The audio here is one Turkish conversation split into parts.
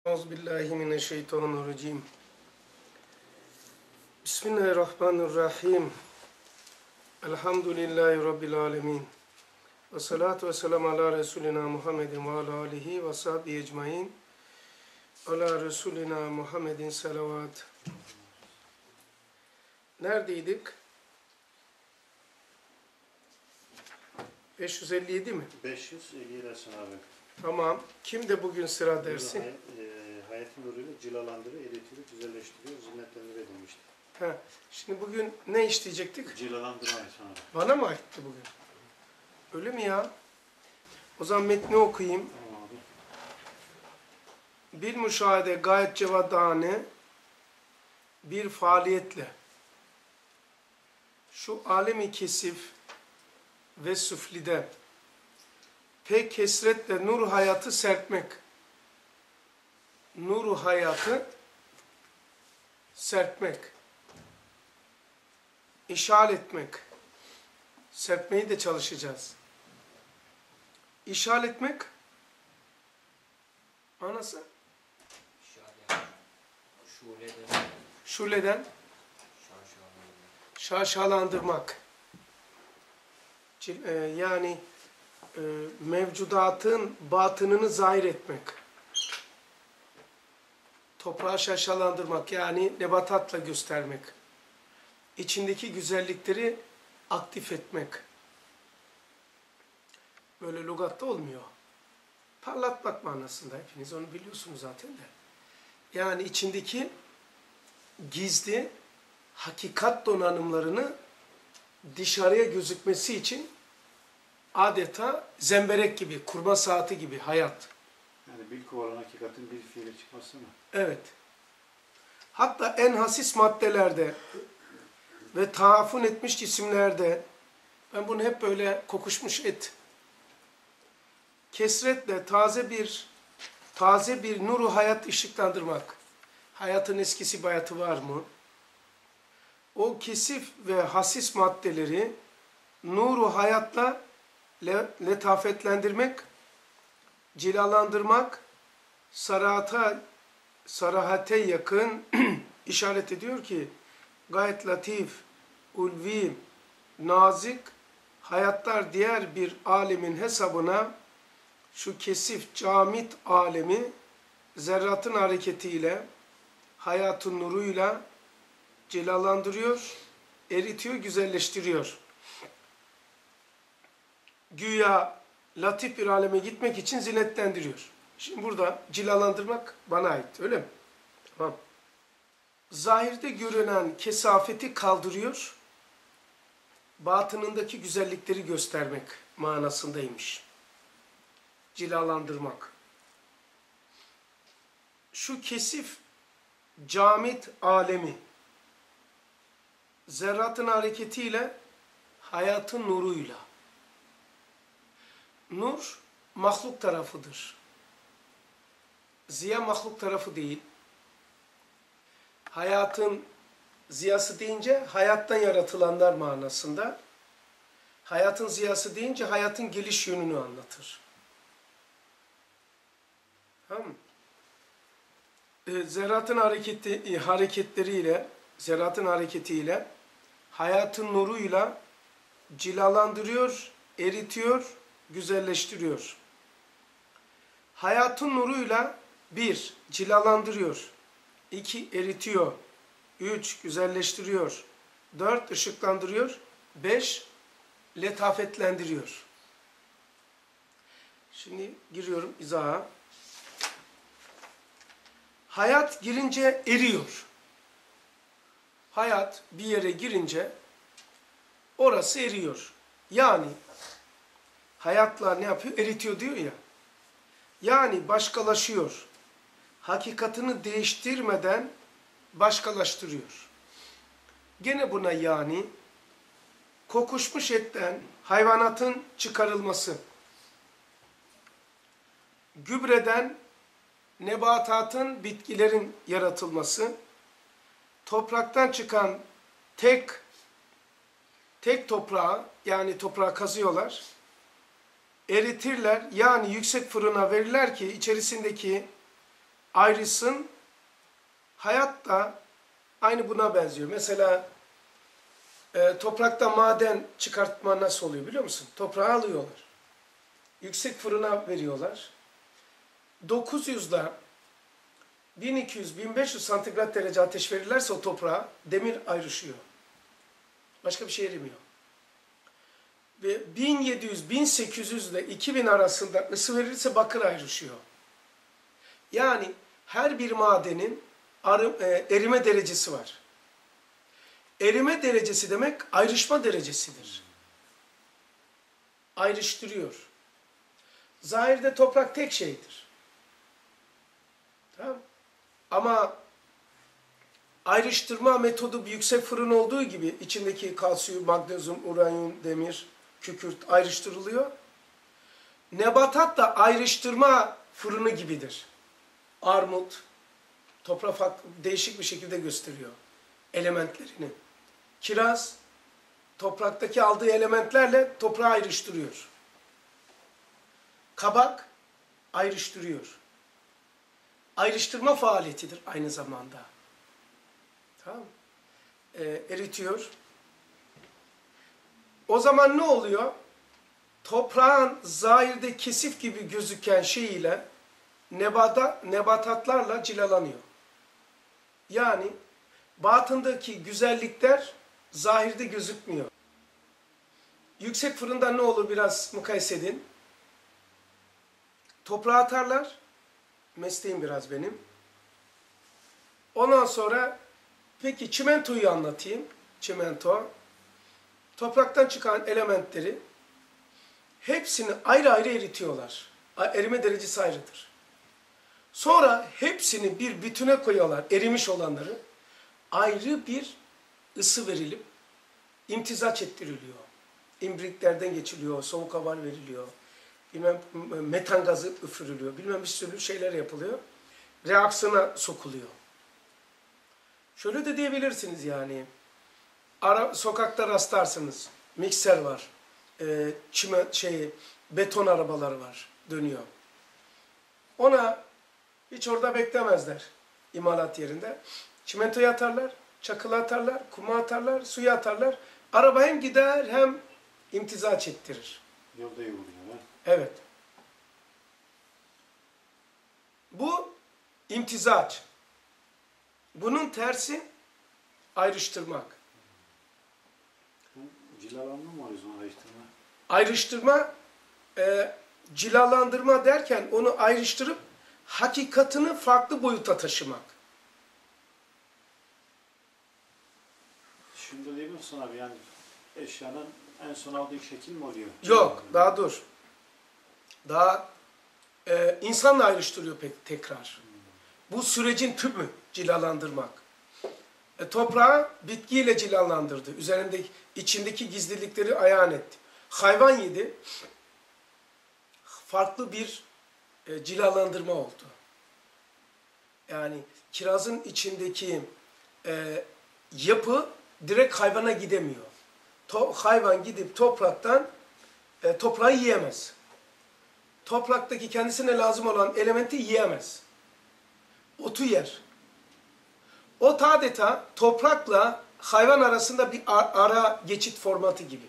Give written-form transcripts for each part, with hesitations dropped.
Euzubillahimineşşeytanirracim. Bismillahirrahmanirrahim. Elhamdülillahi Rabbil alemin. Ve salatu ve selamu ala Resulina Muhammedin ve ala alihi ve sahbihi ecmain. Ala Resulina Muhammedin salavat. Neredeydik? 557 mi? 557 Hasan abi. Tamam. Kimde bugün sıra dersi? Hayat-ı nuruyla cilalandırıyor, eritiyor, güzelleştiriyor, zinnetlendiriyor demişti. Şimdi bugün ne işleyecektik? Cilalandırma Hasan abi. Bana mı aitti bugün? Öyle mi ya? O zaman metni okuyayım. Tamam abi. Bir müşahede gayet cevadane bir faaliyetle şu alemi kesif ve süflide pek kesretle nur hayatı serpmek. Nur hayatı serpmek. İşal etmek. Serpmeyi de çalışacağız. İşal etmek anası? Şuleden şaşalandırmak. Yani mevcudatın batınını zahir etmek. Toprağı şaşalandırmak, yani nebatatla göstermek. İçindeki güzellikleri aktif etmek. Böyle lügatta olmuyor. Parlatmak manasında, hepiniz onu biliyorsunuz zaten de. Yani içindeki gizli hakikat donanımlarını dışarıya gözükmesi için adeta zemberek gibi, kurma saati gibi hayat. Yani bilku olan hakikatin bir fiile çıkması mı? Evet. Hatta en hasis maddelerde ve taafun etmiş cisimlerde, ben bunu hep böyle kokuşmuş et, kesretle taze bir nuru hayat ışıklandırmak. Hayatın eskisi bayatı var mı? O kesif ve hasis maddeleri nuru hayatla letafetlendirmek, cilalandırmak, sarahate yakın işaret ediyor ki gayet latif, ulvi, nazik hayatlar diğer bir alemin hesabına şu kesif, camit alemi zerratın hareketiyle, hayatın nuruyla cilalandırıyor, eritiyor, güzelleştiriyor. Güya latif bir aleme gitmek için zinnetlendiriyor. Şimdi burada cilalandırmak bana ait, öyle mi? Tamam. Zahirde görünen kesafeti kaldırıyor, batınındaki güzellikleri göstermek manasındaymış. Cilalandırmak. Şu kesif, camit alemi, zerratın hareketiyle, hayatın nuruyla. Nur, mahluk tarafıdır. Ziya mahluk tarafı değil. Hayatın ziyası deyince hayattan yaratılanlar manasında. Hayatın ziyası deyince hayatın geliş yönünü anlatır. Tamam mı? Zerratın hareketiyle, hayatın nuruyla cilalandırıyor, eritiyor, güzelleştiriyor. Hayatın nuruyla 1. Cilalandırıyor. 2. Eritiyor. 3. Güzelleştiriyor. 4. Işıklandırıyor. 5. Letafetlendiriyor. Şimdi giriyorum izaha. Hayat girince eriyor. Hayat bir yere girince orası eriyor. Yani hayatla ne yapıyor? Eritiyor diyor ya. Yani başkalaşıyor. Hakikatini değiştirmeden başkalaştırıyor. Gene buna yani kokuşmuş etten hayvanatın çıkarılması, gübreden nebatatın, bitkilerin yaratılması, topraktan çıkan tek toprağı, yani toprağı kazıyorlar, eritirler, yani yüksek fırına verirler ki içerisindeki ayrışsın. Hayat da aynı buna benziyor. Mesela toprakta maden çıkartma nasıl oluyor biliyor musun? Toprağı alıyorlar. Yüksek fırına veriyorlar. 900'da 1200-1500 santigrat derece ateş verirlerse o toprağa demir ayrışıyor. Başka bir şey erimiyor. Ve 1700-1800 ile 2000 arasında ısı verirse bakır ayrışıyor. Yani her bir madenin erime derecesi var. Erime derecesi demek ayrışma derecesidir. Ayrıştırıyor. Zahirde toprak tek şeydir. Tamam. Ama ayrıştırma metodu bir yüksek fırın olduğu gibi içindeki kalsiyum, magnezyum, uranyum, demir, kükürt ayrıştırılıyor. Nebatat da ayrıştırma fırını gibidir. Armut, toprak değişik bir şekilde gösteriyor elementlerini. Kiraz, topraktaki aldığı elementlerle toprağı ayrıştırıyor. Kabak, ayrıştırıyor. Ayrıştırma faaliyetidir aynı zamanda. Tamam. Eritiyor. O zaman ne oluyor? Toprağın zahirde kesif gibi gözüken şeyiyle nebatatlarla cilalanıyor. Yani batındaki güzellikler zahirde gözükmüyor. Yüksek fırında ne olur biraz mukayese edin. Toprağa atarlar. Mesleğim biraz benim. Ondan sonra peki çimentoyu anlatayım. Çimento. Topraktan çıkan elementleri hepsini ayrı ayrı eritiyorlar. Erime derecesi ayrıdır. Sonra hepsini bir bütüne koyuyorlar. Erimiş olanları. Ayrı bir ısı verilip imtizaç ettiriliyor. İmbriklerden geçiliyor. Soğuk hava veriliyor. Bilmem metan gazı üfürülüyor. Bilmem bir sürü şeyler yapılıyor. Reaksiyona sokuluyor. Şöyle de diyebilirsiniz yani. Sokakta rastlarsınız. Mikser var. Beton arabaları var. Dönüyor. Ona hiç orada beklemezler. İmalat yerinde. Çimentoyu atarlar. Çakılı atarlar. Kuma atarlar. Suyu atarlar. Araba hem gider hem imtizaç ettirir. Yolda yoruluyor. Evet. Bu imtizaç. Bunun tersi ayrıştırmak. Cilalanma mı oluyor sonra ayrıştırma? Ayrıştırma, cilalandırma derken onu ayrıştırıp hakikatini farklı boyuta taşımak. Şimdi değil misin abi yani eşyanın en son aldığı şekil mi oluyor? Yok, daha dur. Daha insanla ayrıştırıyor tekrar. Bu sürecin tümü cilalandırmak. Toprağı bitkiyle cilalandırdı. Üzerindeki, içindeki gizlilikleri ayan etti. Hayvan yedi. Farklı bir cilalandırma oldu. Yani kirazın içindeki yapı direkt hayvana gidemiyor. Hayvan gidip topraktan toprağı yiyemez. Topraktaki kendisine lazım olan elementi yiyemez. Otu yer. Ot adeta toprakla hayvan arasında bir ara geçit formatı gibi.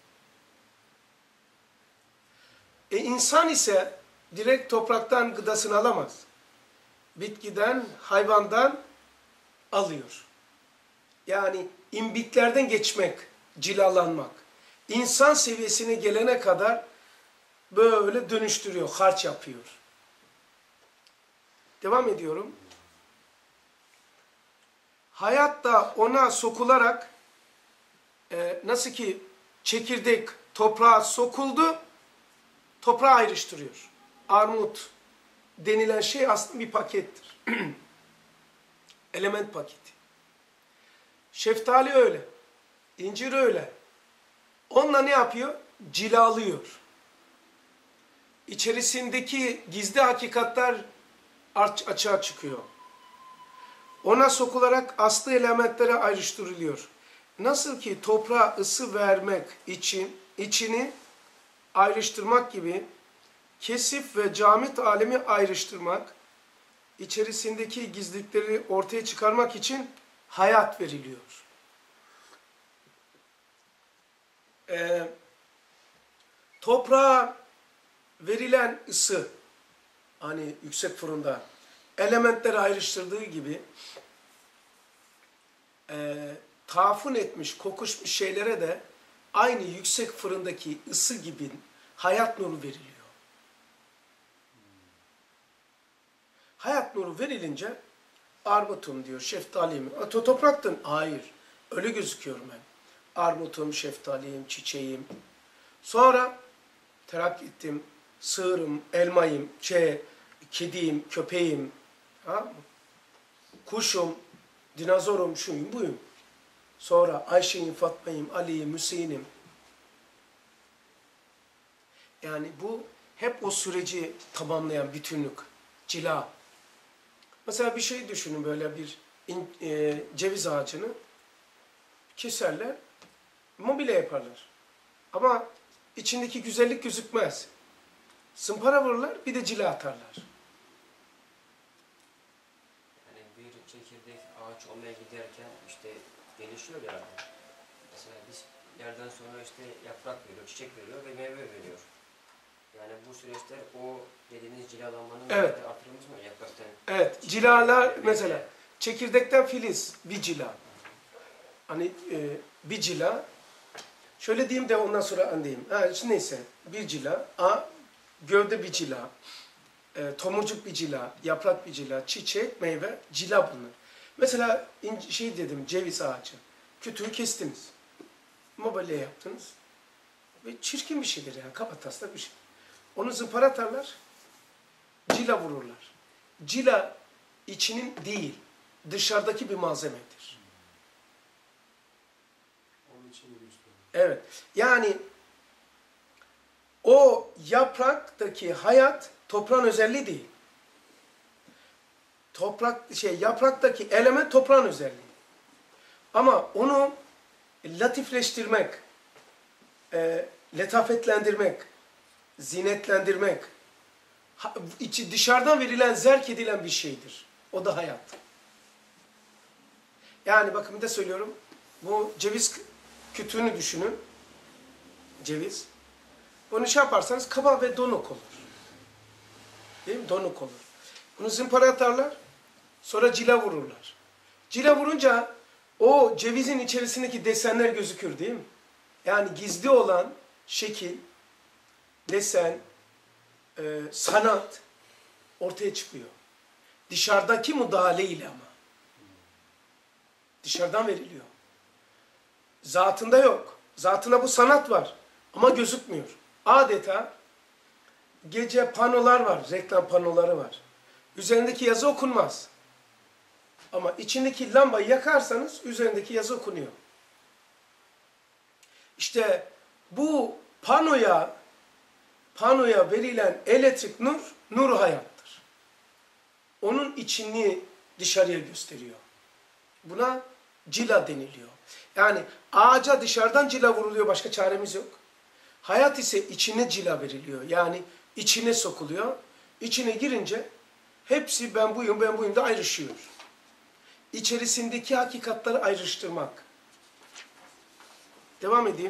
İnsan ise direkt topraktan gıdasını alamaz. Bitkiden, hayvandan alıyor. Yani imbiklerden geçmek, cilalanmak. İnsan seviyesine gelene kadar böyle dönüştürüyor, harç yapıyor. Devam ediyorum. Hayat da ona sokularak nasıl ki çekirdek toprağa sokuldu, toprağı ayrıştırıyor. Armut denilen şey aslında bir pakettir. Element paketi. Şeftali öyle. İncir öyle. Onunla ne yapıyor? Cilalıyor. İçerisindeki gizli hakikatler açığa çıkıyor. Ona sokularak aslı elementlere ayrıştırılıyor. Nasıl ki toprağa ısı vermek için içini ayrıştırmak gibi kesif ve camit alemi ayrıştırmak içerisindeki gizlilikleri ortaya çıkarmak için hayat veriliyor. Toprağa verilen ısı, hani yüksek fırında elementleri ayrıştırdığı gibi tafun etmiş, kokuşmuş şeylere de aynı yüksek fırındaki ısı gibi hayat nuru veriliyor. Hayat nuru verilince armutum diyor, şeftaliyim. Topraktın. Hayır. Öyle gözüküyorum ben. Armutum, şeftaliyim, çiçeğim. Sonra terakki ettim. Sığırım, elmayım, kediyim, köpeğim, kuşum, dinozorum, şuyum, buyum. Sonra Ayşe'yim, Fatma'yım, Ali'yim, Hüseyin'im. Yani bu hep o süreci tamamlayan bütünlük, cila. Mesela bir şey düşünün, böyle bir ceviz ağacını keserler, mobilya yaparlar. Ama içindeki güzellik gözükmez. Zımpara vururlar, bir de cila atarlar. Yani bir çekirdek ağaç olmaya giderken işte gelişiyor ya. Mesela biz yerden sonra işte yaprak veriyor, çiçek veriyor ve meyve veriyor. Yani bu süreçler o dediğiniz cilalanmanın Evet. artırılmış mı yapraktan? Evet, cilalar mesela çekirdekten filiz bir cila. Hani bir cila. Şöyle diyeyim de ondan sonra anlayayım. Neyse, bir cila, gövde bir cila, tomurcuk bir cila, yaprak bir cila, çiçek, meyve, cila bunlar. Mesela dedim, ceviz ağacı. Kütüğü kestiniz. Mobilya yaptınız. Ve çirkin bir şeydir yani, kabataslak bir şey. Onu zımpara atarlar, cila vururlar. Cila içinin değil, dışarıdaki bir malzemedir. Onun için gösteriyor. Evet, yani o yapraktaki hayat toprağın özelliği değil. Yapraktaki element toprağın özelliği. Ama onu latifleştirmek, letafetlendirmek, zinetlendirmek, dışarıdan verilen, zerk edilen bir şeydir. O da hayat. Yani bakın bir de söylüyorum, bu ceviz kütüğünü düşünün. Ceviz. Bunu yaparsanız kaba ve donuk olur. Değil mi? Donuk olur. Bunu zımpara atarlar, sonra cila vururlar. Cila vurunca o cevizin içerisindeki desenler gözükür değil mi? Yani gizli olan şekil, desen, sanat ortaya çıkıyor. Dışarıdaki müdahale ile ama. Dışarıdan veriliyor. Zatında yok. Zatına bu sanat var ama gözükmüyor. Adeta gece panolar var, reklam panoları var. Üzerindeki yazı okunmaz. Ama içindeki lambayı yakarsanız üzerindeki yazı okunuyor. İşte bu panoya verilen elektrik nur hayattır. Onun içini dışarıya gösteriyor. Buna cila deniliyor. Yani ağaca dışarıdan cila vuruluyor, başka çaremiz yok. Hayat ise içine cila veriliyor. Yani içine sokuluyor. İçine girince hepsi ben buyum da ayrışıyor. İçerisindeki hakikatleri ayrıştırmak. Devam edeyim.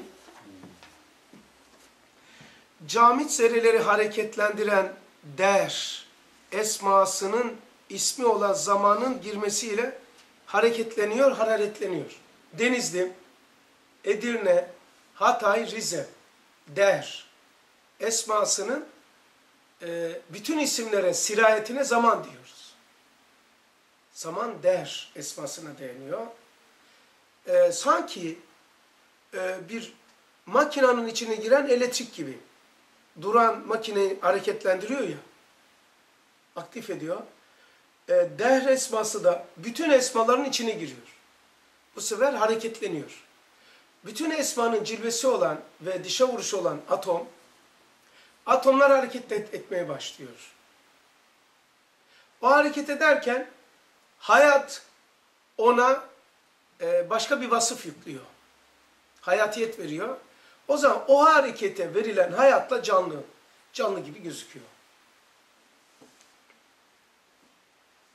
Camit zerreleri hareketlendiren der esmasının ismi olan zamanın girmesiyle hareketleniyor, hararetleniyor. Denizli, Edirne, Hatay, Rize, der esmasının bütün isimlere, sirayetine zaman diyoruz. Zaman der esmasına değiniyor. Sanki bir makinenin içine giren elektrik gibi. Duran makineyi hareketlendiriyor ya, aktif ediyor. Dehr esması da bütün esmaların içine giriyor. Bu sefer hareketleniyor. Bütün esmanın cilvesi olan ve dışa vuruşu olan atomlar hareket etmeye başlıyor. O hareket ederken hayat ona başka bir vasıf yüklüyor. Hayatiyet veriyor. O zaman o harekete verilen hayatla canlı gibi gözüküyor.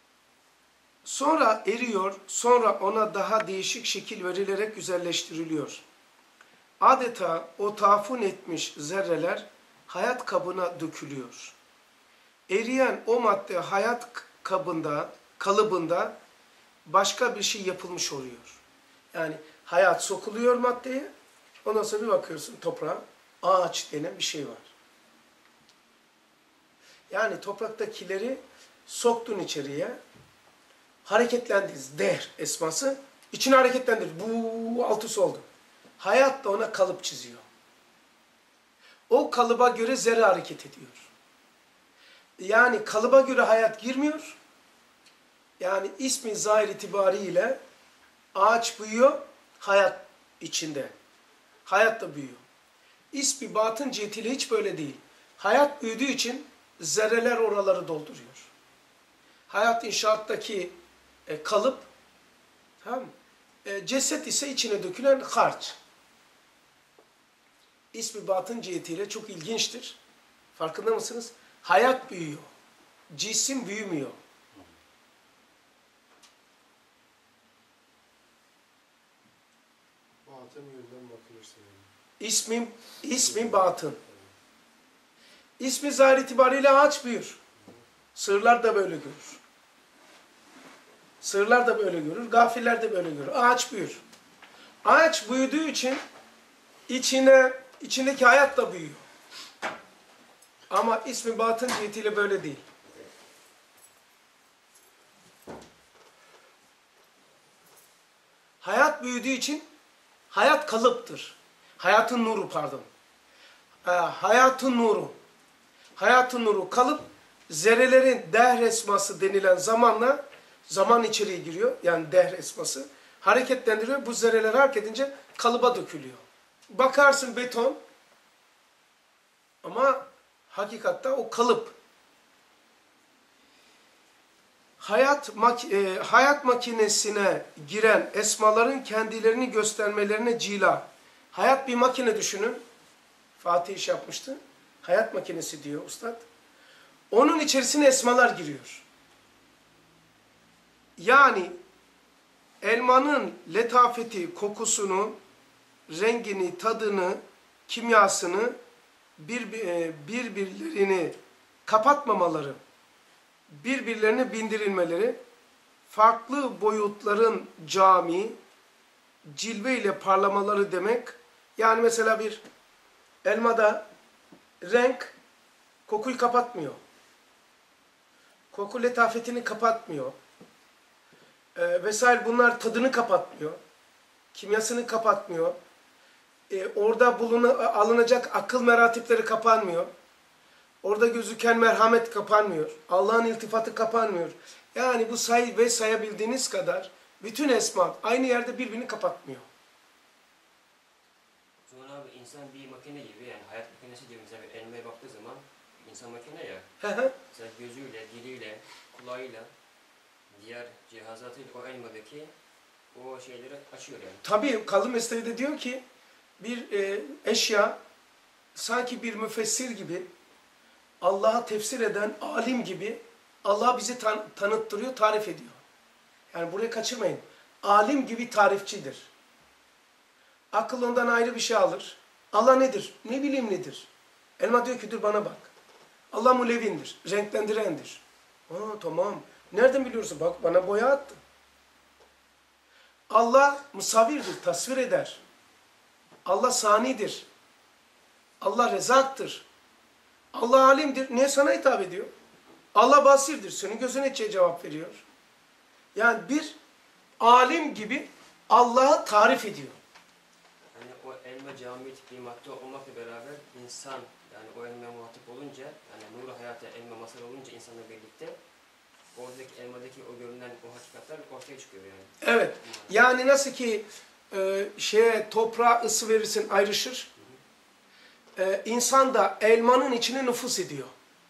Sonra eriyor, sonra ona daha değişik şekil verilerek güzelleştiriliyor. Adeta o tafun etmiş zerreler hayat kabına dökülüyor. Eriyen o madde hayat kalıbında başka bir şey yapılmış oluyor. Yani hayat sokuluyor maddeye, ondan sonra bir bakıyorsun toprağa, ağaç denen bir şey var. Yani topraktakileri soktun içeriye, hareketlendiniz. Dehr esması, içini hareketlendir. Bu alt üst oldu. Hayat da ona kalıp çiziyor. O kalıba göre zerre hareket ediyor. Yani kalıba göre hayat girmiyor. Yani ismi zahir itibariyle ağaç büyüyor, hayat içinde. Hayat da büyüyor. İsmi batın cihetiyle hiç böyle değil. Hayat büyüdüğü için zerreler oraları dolduruyor. Hayat inşaattaki kalıp, tamam mı? Ceset ise içine dökülen harç. İsmi batın cihetiyle çok ilginçtir. Farkında mısınız? Hayat büyüyor. Cisim büyümüyor. Batın yönden bakılırsa yani. İsmi batın. İsmi zahir itibariyle ağaç büyür. Sığırlar da böyle görür. Sığırlar da böyle görür. Gafiller de böyle görür. Ağaç büyür. Ağaç büyüdüğü için içindeki hayat da büyüyor. Ama ismi batın cihetiyle böyle değil. Hayat büyüdüğü için hayat kalıptır. Hayatın nuru pardon. Hayatın nuru. Hayatın nuru kalıp zerrelerin dehr esması denilen zamanla zaman içeriye giriyor. Yani dehr esması hareketlendiriyor. Bu zerreler hareket edince kalıba dökülüyor. Bakarsın beton ama hakikatte o kalıp. Hayat makinesine giren esmaların kendilerini göstermelerine cila. Hayat bir makine düşünün. Fatih iş yapmıştı. Hayat makinesi diyor ustad. Onun içerisine esmalar giriyor. Yani elmanın letafeti, kokusunu, rengini, tadını, kimyasını birbirlerini kapatmamaları, birbirlerine bindirilmeleri, farklı boyutların cami, cilve ile parlamaları demek. Yani mesela bir elmada renk kokuyu kapatmıyor. Koku letafetini kapatmıyor. Vesaire bunlar tadını kapatmıyor. Kimyasını kapatmıyor. Orada alınacak akıl meratipleri kapanmıyor. Orada gözüken merhamet kapanmıyor. Allah'ın iltifatı kapanmıyor. Yani bu sayabildiğiniz kadar bütün esma aynı yerde birbirini kapatmıyor. Sonra abi insan bir makine gibi, yani hayat makinesi gibi, mesela bir elmaya baktığı zaman insan makine ya. Mesela gözüyle, diliyle, kulağıyla, diğer cihazatıyla o elmadaki o şeyleri açıyor yani. Tabii Kalın Mesnevi'de diyor ki bir eşya sanki bir müfessir gibi, Allah'a tefsir eden alim gibi Allah bizi tanıttırıyor, tarif ediyor. Yani burayı kaçırmayın. Alim gibi tarifçidir. Akıl ondan ayrı bir şey alır. Allah nedir? Ne bileyim nedir? Elma diyor ki dur bana bak. Allah mulevindir, renklendirendir. Tamam. Nereden biliyorsun? Bak bana boya attı. Allah musavvirdir, tasvir eder. Allah sanidir. Allah rezaktır. Allah alimdir. Niye sana hitap ediyor? Allah basirdir. Senin gözün içe cevap veriyor. Yani bir alim gibi Allah'ı tarif ediyor. Yani o elma cami bir madde olmakla beraber insan, yani o elma muhatap olunca, yani nuru hayata elma masal olunca insanla birlikte oradaki elmadaki o görünen o hakikatler ortaya çıkıyor yani. Evet. Yani nasıl ki toprağa ısı verirsin ayrışır. İnsan da elmanın içine nüfuz ediyor.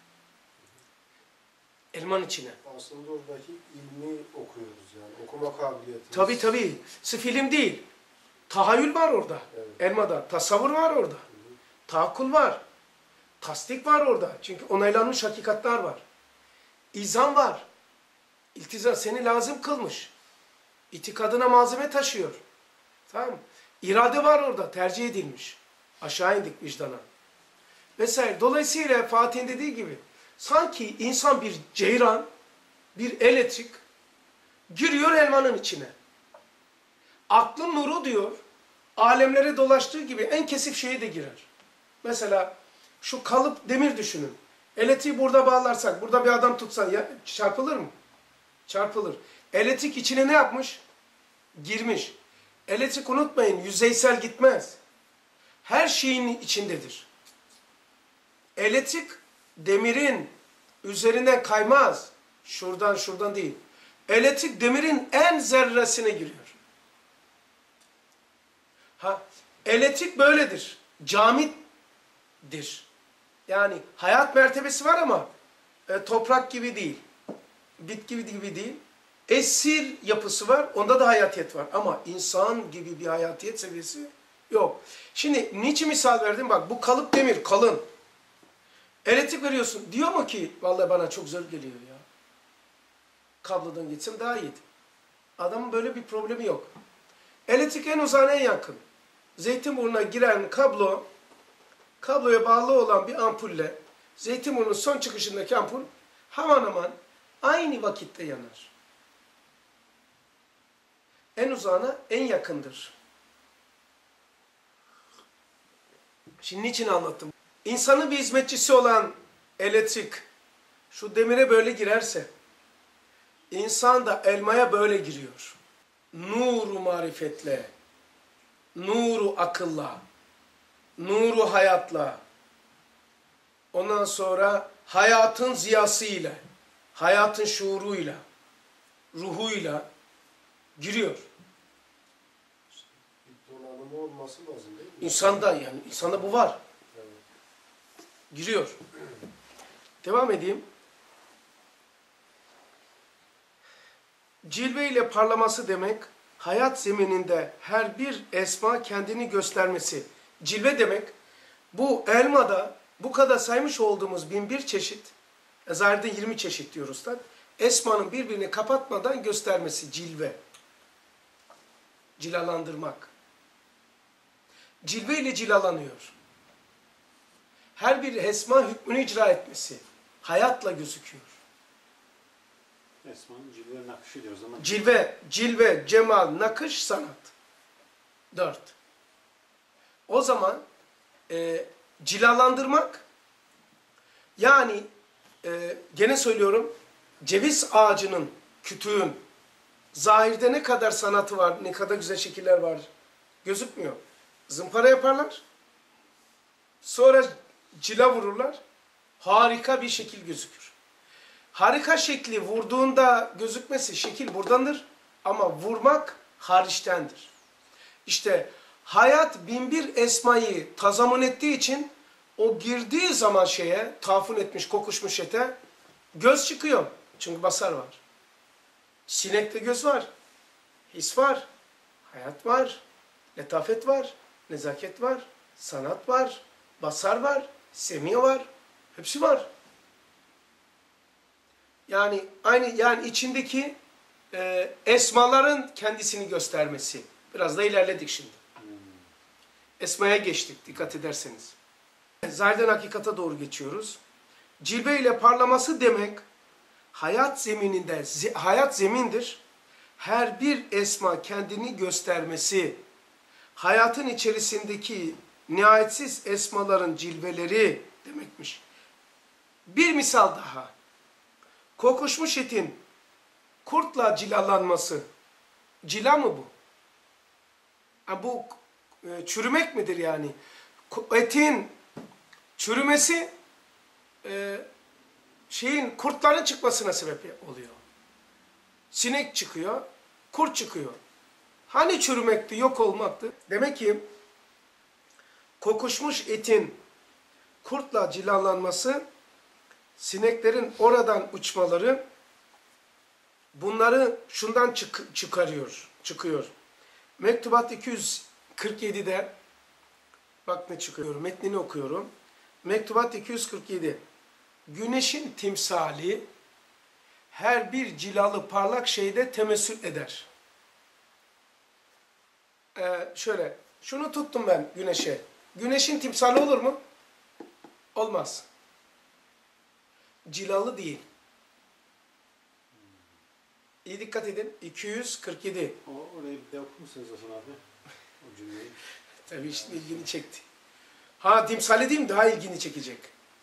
Elmanın içine. Aslında oradaki ilmi okuyoruz yani. Okuma kabiliyeti. Tabii. Film değil. Tahayyül var orada. Evet. Elmada. Tasavvur var orada. Tahakkul var. Tasdik var orada. Çünkü onaylanmış hakikatler var. İzan var. İltizam seni lazım kılmış. İtikadına malzeme taşıyor. Tamam mı? İrade var orada, tercih edilmiş. Aşağı indik vicdana. Vesaire. Dolayısıyla Fatih'in dediği gibi sanki insan bir ceyran, bir elektrik giriyor elmanın içine. Aklın nuru diyor, alemlere dolaştığı gibi en kesif şeye de girer. Mesela şu kalıp demir düşünün. Elektriği burada bağlarsak, burada bir adam tutsan ya, çarpılır mı? Çarpılır. Elektrik içine ne yapmış? Girmiş. Elektrik unutmayın, yüzeysel gitmez. Her şeyin içindedir. Elektrik demirin üzerinden kaymaz. Şuradan değil. Elektrik demirin en zerresine giriyor. Elektrik böyledir. Camittir. Yani hayat mertebesi var ama toprak gibi değil. Bitki gibi değil. Esir yapısı var. Onda da hayatiyet var. Ama insan gibi bir hayatiyet seviyesi yok. Şimdi niçin misal verdim? Bak bu kalıp demir, kalın. Elektrik veriyorsun. Diyor mu ki vallahi bana çok zor geliyor ya. Kablodan gitsem daha iyiydi. Adamın böyle bir problemi yok. Elektrik en uzağına en yakın. Zeytinburnu'na giren kablo, kabloya bağlı olan bir ampulle Zeytinburnu'nun son çıkışındaki ampul hemen hemen aynı vakitte yanar. En uzağına en yakındır. Şimdi niçin anlattım? İnsanın bir hizmetçisi olan elektrik şu demire böyle girerse insan da elmaya böyle giriyor. Nuru marifetle, nuru akılla, nuru hayatla, ondan sonra hayatın ziyasıyla, hayatın şuuruyla, ruhuyla giriyor. Bir donanımı olması lazım değil mi? İnsanda yani, insanda bu var. Giriyor. Devam edeyim. Cilve ile parlaması demek, hayat zemininde her bir esma kendini göstermesi. Cilve demek, bu elmada bu kadar saymış olduğumuz 1001 çeşit, zahirde 20 çeşit diyoruz da, esmanın birbirini kapatmadan göstermesi cilve. Cilalandırmak. Cilve ile cilalanıyor. Her bir esma hükmünü icra etmesi. Hayatla gözüküyor. Esmanın cilve nakışı diyor o zaman. Cilve, cemal, nakış, sanat. 4. O zaman cilalandırmak, yani gene söylüyorum, ceviz ağacının, kütüğün, zahirde ne kadar sanatı var, ne kadar güzel şekiller var gözükmüyor. Zımpara yaparlar, sonra cila vururlar, harika bir şekil gözükür. Harika şekli vurduğunda gözükmesi şekil buradandır ama vurmak hariçtendir. İşte hayat 1001 esmayı tazamun ettiği için o girdiği zaman şeye, tafun etmiş, kokuşmuş ete göz çıkıyor. Çünkü basar var. Sinekte göz var, his var, hayat var, letafet var, nezaket var, sanat var, basar var, semi var, hepsi var. Yani yani içindeki esmaların kendisini göstermesi. Biraz da ilerledik şimdi. Esmaya geçtik dikkat ederseniz. Zahirden hakikata doğru geçiyoruz. Cilve ile parlaması demek hayat zemininde, hayat zemindir. Her bir esma kendini göstermesi, hayatın içerisindeki nihayetsiz esmaların cilveleri demekmiş. Bir misal daha. Kokuşmuş etin kurtla cilalanması. Cila mı bu? Yani bu çürümek midir yani? Etin çürümesi kurtların çıkmasına sebep oluyor. Sinek çıkıyor, kurt çıkıyor. Hani çürümekti, yok olmaktı? Demek ki kokuşmuş etin kurtla cilalanması, sineklerin oradan uçmaları, bunları şundan çıkıyor. Mektubat 247'de, bak ne çıkıyor, metnini okuyorum. Mektubat 247, güneşin timsali her bir cilalı parlak şeyde temessül eder. Şöyle, şunu tuttum ben güneşe. Güneşin timsali olur mu? Olmaz. Cilalı değil. İyi dikkat edin. 247. Orayı bir de okur musunuz Hasan abi? O cümleyi. Tabii işte ilgini çekti. Ha, timsali değil mi? Daha ilgini çekecek.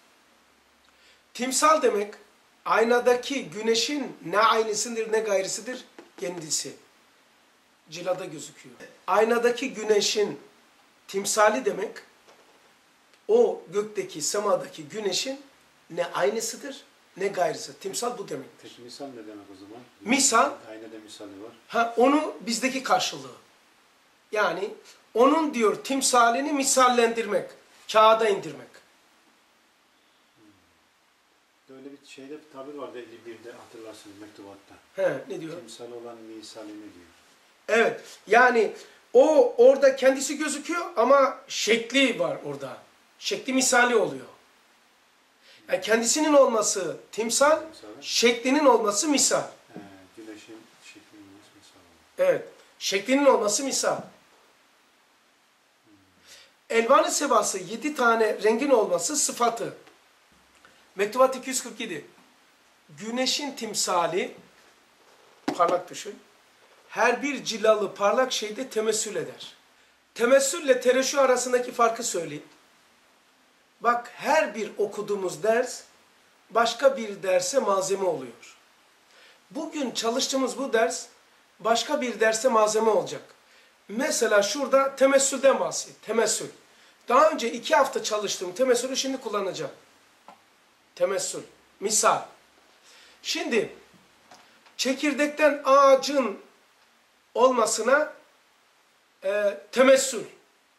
Timsal demek aynadaki güneşin ne aynısıdır ne gayrısıdır? Kendisi. Cilada gözüküyor. Aynadaki güneşin timsali demek o gökteki, semadaki güneşin ne aynısıdır ne gayrısı. Timsal bu demektir. Peki misal ne demek o zaman? Misal, Aynada misali var. ha, onu bizdeki karşılığı. Yani onun diyor timsalini misallendirmek, kağıda indirmek. Böyle bir şeyde bir tabir vardı 51'de hatırlarsınız mektubatta. He, ne diyor? Timsal olan misalini diyor. Evet, yani o orada kendisi gözüküyor ama şekli var orada. Şekli misali oluyor. Yani kendisinin olması timsal, şeklinin olması misal. Güneşin şeklinin olması misal. Evet, şeklinin olması misal. Elvan-ı sebası 7 tane rengin olması sıfatı. Mektubat 247. Güneşin timsali, parlak düşün, her bir cilalı parlak şeyde temessül eder. Temessülle tereşü arasındaki farkı söyleyeyim. Bak, her bir okuduğumuz ders başka bir derse malzeme oluyor. Bugün çalıştığımız bu ders başka bir derse malzeme olacak. Mesela şurada temessülden bahsedeyim. Temessül. Daha önce 2 hafta çalıştığım temessülü şimdi kullanacağım. Temessül. Misal. Şimdi çekirdekten ağacın olmasına temessül.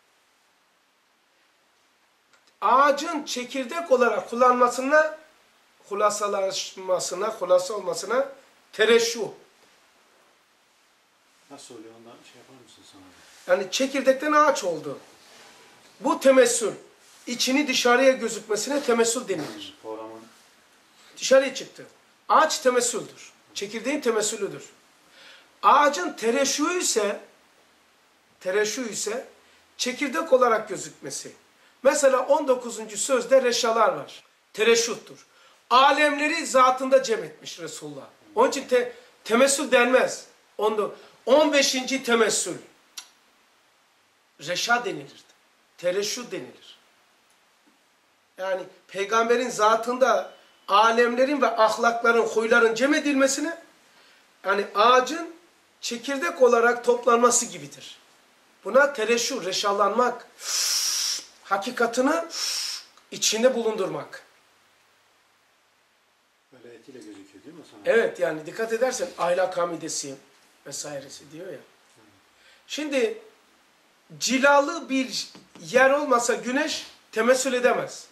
Ağacın çekirdek olarak kullanmasına, hulasa olmasına tereşşuh. Nasıl oluyor ondan şey yapar mısın sana? Yani çekirdekten ağaç oldu. Bu temessül. İçini dışarıya gözükmesine temessül denilir. Programın Dışarıya çıktı. Ağaç temessüldür. Çekirdeğin temessülüdür. Ağacın tereşşuh ise çekirdek olarak gözükmesi. Mesela 19. sözde reşalar var. Tereşşuhtur. Alemleri zatında cem etmiş Resulullah. Onun için temessül denmez. 15. temessül. Reşa denilir. Tereşşuh denilir. Yani peygamberin zatında alemlerin ve ahlakların, huyların cem edilmesine, yani ağacın çekirdek olarak toplanması gibidir. Buna tereşşuh, reşalanmak, hakikatını içinde bulundurmak. böyle etiyle gözüküyor değil mi sana? Evet, yani dikkat edersen ahlak hamidesi vesairesi diyor ya. Şimdi cilalı bir yer olmasa güneş temessül edemez.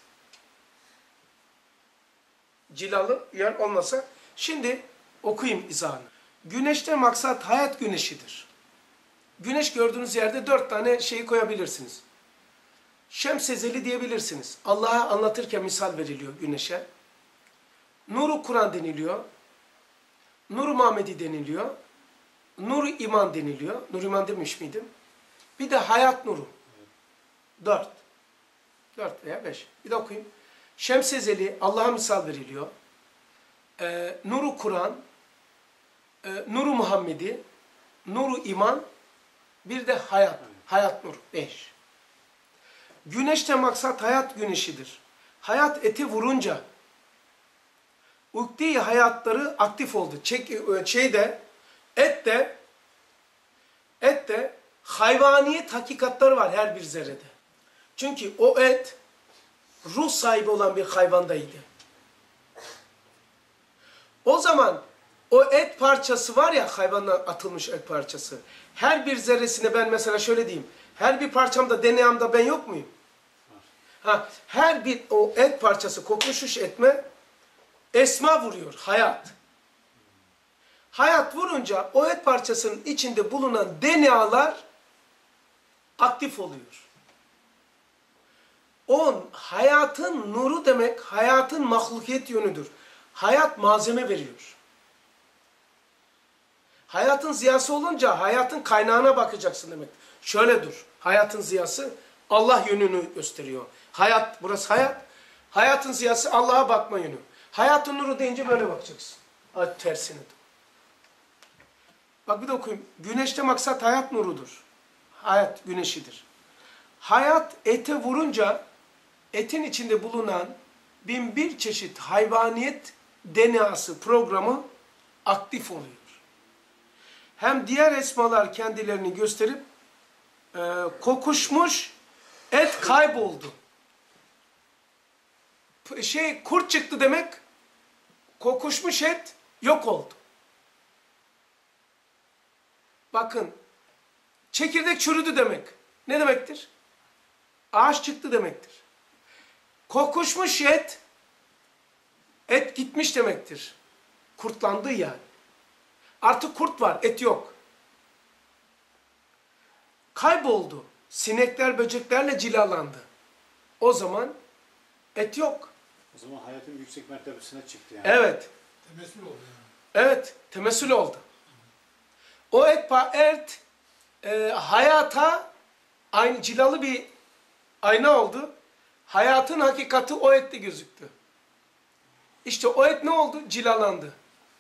Cilalı yer olmasa. Şimdi okuyayım izahını. Güneşten maksat hayat güneşidir. Güneş gördüğünüz yerde 4 tane şeyi koyabilirsiniz. Şems-i diyebilirsiniz. Allah'a anlatırken misal veriliyor güneşe. Nur-u Kur'an deniliyor. Nur-u Muhammedi deniliyor. Nur-u İman deniliyor. Nur-u İman demiş miydim? Bir de hayat nuru. 4. 4 veya 5. Bir de okuyayım. Şems-i Allah'a misal veriliyor. Nur-u Kur'an, Nur-u Muhammedi, Nur-u İman, bir de hayat. Hayat nur. 5. Güneşte maksat hayat güneşidir. Hayat eti vurunca ukdi hayatları aktif oldu. Et de hayvaniyet hakikatları var her bir zerrede. Çünkü o et ruh sahibi olan bir hayvandaydı. O zaman o et parçası var ya, hayvandan atılmış et parçası. Her bir zerresine ben mesela şöyle diyeyim. Her bir parçamda, DNA'mda ben yok muyum? Her bir o et parçası kokuşuş etme esma vuruyor, hayat. Hayat vurunca o et parçasının içinde bulunan DNA'lar aktif oluyor. Hayatın nuru demek, hayatın mahlukiyet yönüdür. Hayat malzeme veriyor. Hayatın ziyası olunca hayatın kaynağına bakacaksın demek. Şöyle dur. Hayatın ziyası Allah yönünü gösteriyor. Hayat, burası hayat. Hayatın ziyası Allah'a bakma yönü. Hayatın nuru deyince böyle bakacaksın. Hadi tersine dur. Bak bir de okuyayım. Güneşte maksat hayat nurudur. Hayat güneşidir. Hayat ete vurunca etin içinde bulunan 1001 çeşit hayvaniyet DNA'sı programı aktif oluyor. Hem diğer esmalar kendilerini gösterip kokuşmuş et kayboldu. Kurt çıktı demek, kokuşmuş et yok oldu. Bakın, çekirdek çürüdü demek. Ne demektir? Ağaç çıktı demektir. Kokuşmuş et gitmiş demektir. Kurtlandı yani. Artık kurt var, et yok. Kayboldu. Sinekler, böceklerle cilalandı. O zaman et yok. O zaman hayatın yüksek mertebesine çıktı yani. Evet. Temessül oldu yani. Evet, temessül oldu. O et hayata aynı cilalı bir ayna oldu. Hayatın hakikati o ette gözüktü. İşte o et ne oldu? Cilalandı.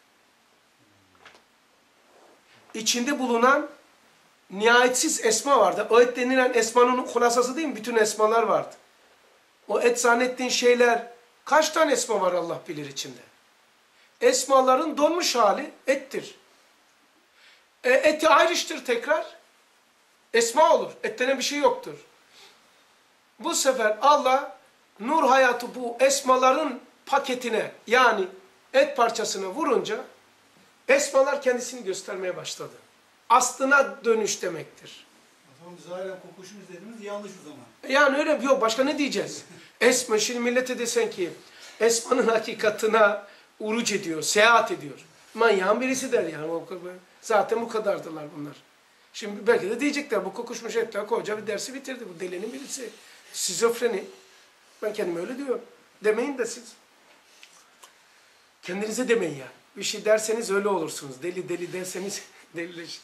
İçinde bulunan nihayetsiz esma vardı. O et denilen esmanın hulasası değil mi? Bütün esmalar vardı. O et zannettiğin şeyler, kaç tane esma var Allah bilir içinde. Esmaların donmuş hali ettir. Eti ayrıştır tekrar. Esma olur. Et denen bir şey yoktur. Bu sefer Allah nur hayatı bu esmaların paketine yani et parçasına vurunca esmalar kendisini göstermeye başladı. Aslına dönüş demektir. O zaman zahiren kokuşmuş dediğimiz yanlış o zaman. Yani öyle yok. Başka ne diyeceğiz? Esma, şimdi millete desen ki esmanın hakikatına uruç ediyor, seyahat ediyor. Manyağın birisi der yani. Zaten bu kadardılar bunlar. Şimdi belki de diyecekler bu kokuşmuş etler koca bir dersi bitirdi. Bu delinin birisi. Şizofreni. Ben kendime öyle diyorum. Demeyin de siz. Kendinize demeyin yani. Bir şey derseniz öyle olursunuz. Deli deli derseniz delileşin.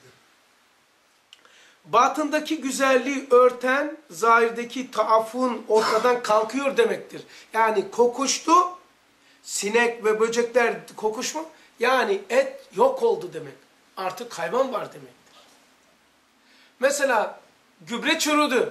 Batındaki güzelliği örten, zahirdeki taafun ortadan kalkıyor demektir. Yani kokuştu, sinek ve böcekler kokuşma, yani et yok oldu demek. Artık hayvan var demektir. Mesela gübre çürüdü,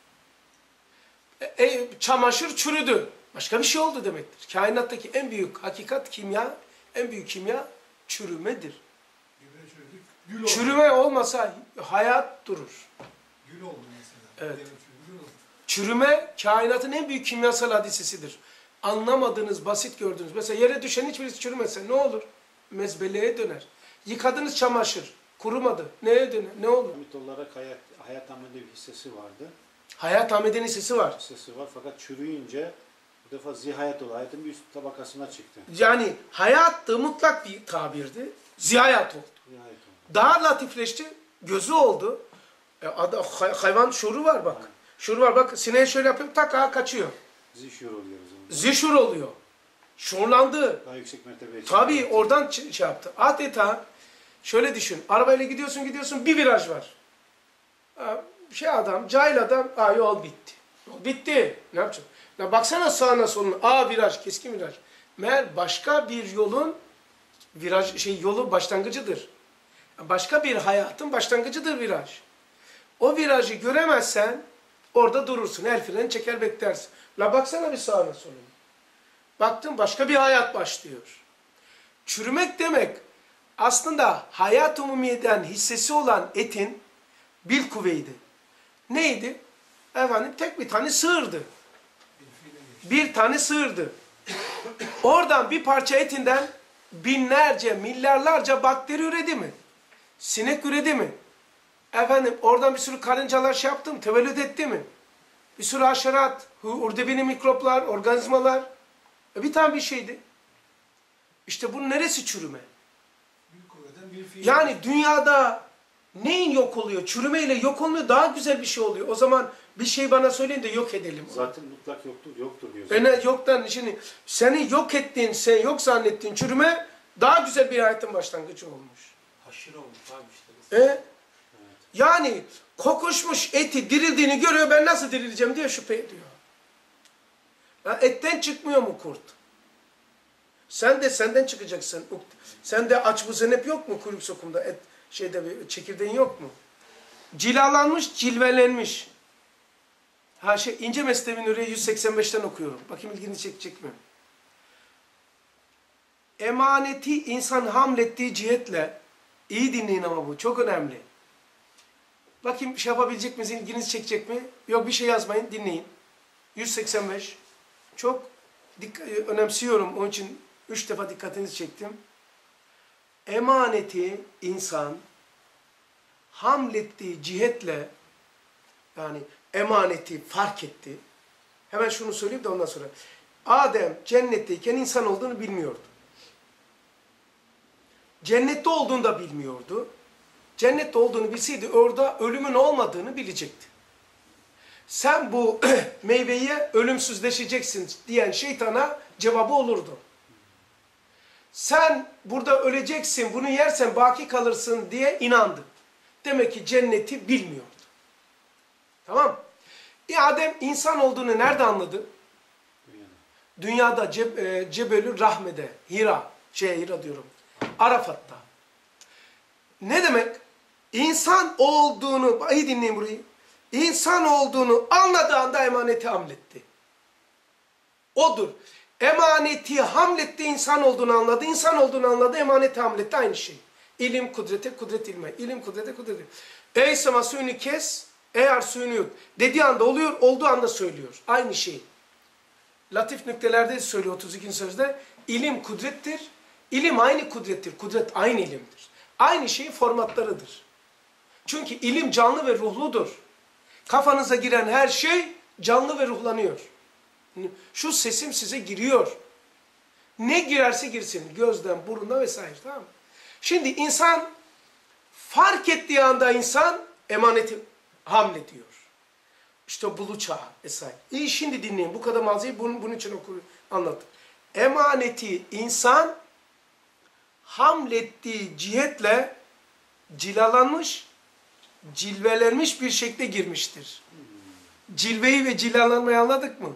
çamaşır çürüdü, başka bir şey oldu demektir. Kainattaki en büyük hakikat kimya, en büyük kimya çürümedir. Gübre çürüdük. Gül oldu. Çürüme olmasa hayat durur. Gül oldu mesela. Evet. Gül oldu. Çürüme kainatın en büyük kimyasal hadisesidir. Anlamadığınız, basit gördüğünüz. Mesela yere düşen hiçbirisi çürümese ne olur? Mezbeleye döner. Yıkadığınız çamaşır kurumadı. Neye döner? Ne olur? Hamit olarak hayat Ahmet'in bir hissesi vardı. Hayat Ahmet'in hissesi var. Hissesi var fakat çürüyünce bu defa zihayat oldu. Hayatın bir üst tabakasına çıktı. Yani hayattı mutlak bir tabirdi. Zihayat oldu. Zihayat oldu. Daha latifleşti. Gözü oldu. Hayvan şuuru var bak. Şuuru var bak. Sineğe şöyle yapıyorum tak kaçıyor. Zişur oluyoruz. Zişur oluyor. Şuurlandı. Daha yüksek mertebeye çıktı. Tabii oradan şey yaptı. Adeta şöyle düşün. Arabayla gidiyorsun bir viraj var. Adam, cahil adam, yol bitti. Yol bitti. Ne yapacağım? Ya baksana sağına soluna. Viraj, keskin viraj. Meğer başka bir yolun yolu başlangıcıdır. Başka bir hayatın başlangıcıdır viraj. O virajı göremezsen orada durursun. El freni çeker beklersin. La baksana bir sağına soluna. Baktın başka bir hayat başlıyor. Çürümek demek aslında hayat umumiyeden hissesi olan etin bilkuvveydi. Neydi? Efendim tek bir tane sığırdı. Bir tane sığırdı. Oradan bir parça etinden binlerce, milyarlarca bakteri üredi mi? Sinek üredi mi? Efendim oradan bir sürü karıncalar şey yaptı mı? Tevellüt etti mi? Bir sürü haşerat, urdebini mikroplar, organizmalar. Bir tane bir şeydi. İşte bunun neresi çürüme? Yani dünyada neyin yok oluyor? Çürümeyle yok olmuyor, daha güzel bir şey oluyor. O zaman bir şey bana söyleyin de yok edelim. Zaten mutlak yoktur diyor. Yoktan şimdi seni yok ettiğin, sen yok zannettiğin çürüme daha güzel bir hayatın başlangıcı olmuş. Aşırı olmuş abi işte. Yani kokuşmuş eti dirildiğini görüyor, ben nasıl dirileceğim diye şüphe ediyor. Ya etten çıkmıyor mu kurt? Sen de senden çıkacaksın. Sen de aç bu zenep yok mu kuyruk sokumda? Et şeyde bir çekirdeğin yok mu? Cilalanmış, cilvelenmiş. Ha İnce Mesnevi Nuriye 185'ten okuyorum. Bakayım ilgini çekecek mi? Emaneti insan hamlettiği cihetle, iyi dinleyin ama bu çok önemli. Bakayım şey yapabilecek misiniz, ilginizi çekecek mi? Yok bir şey yazmayın, dinleyin. 185. Çok önemsiyorum, onun için 3 defa dikkatinizi çektim. Emaneti insan hamlettiği cihetle, yani emaneti fark etti. Hemen şunu söyleyeyim de ondan sonra. Adem cennetteyken insan olduğunu bilmiyordu. Cennette olduğunu da bilmiyordu. Cennette olduğunu bilseydi orada ölümün olmadığını bilecekti. Sen bu meyveye ölümsüzleşeceksin diyen şeytana cevabı olurdu. Sen burada öleceksin, bunu yersen baki kalırsın diye inandı. Demek ki cenneti bilmiyordu. Tamam. Adem insan olduğunu nerede anladı? Dünyada Cebelü Rahme'de, Hira diyorum, Arafat'ta. Ne demek? İnsan olduğunu, iyi dinleyin burayı. İnsan olduğunu anladığı anda emaneti hamletti. Odur. Emaneti hamletti, insan olduğunu anladı. İnsan olduğunu anladı, emaneti hamletti. Aynı şey. İlim kudrete, kudret ilme. İlim kudrete, kudret ilme. Ey sema suyunu kes, eğer suyunu yut. Dediği anda oluyor, olduğu anda söylüyor. Aynı şey. Latif nüktelerde söylüyor 32. sözde. İlim kudrettir. İlim aynı kudrettir. Kudret aynı ilimdir. Aynı şeyin formatlarıdır. Çünkü ilim canlı ve ruhludur. Kafanıza giren her şey canlı ve ruhlanıyor. Şu sesim size giriyor. Ne girerse girsin. Gözden, burundan vesaire. Tamam mı? Şimdi insan fark ettiği anda insan emaneti hamlediyor. İşte bulu çağı vesaire. İyi şimdi dinleyin. Bu kadar malzemeyi bunun için anlattım. Emaneti insan hamlettiği cihetle cilalanmış, cilvelenmiş bir şekle girmiştir. Cilveyi ve cilalanmayı anladık mı?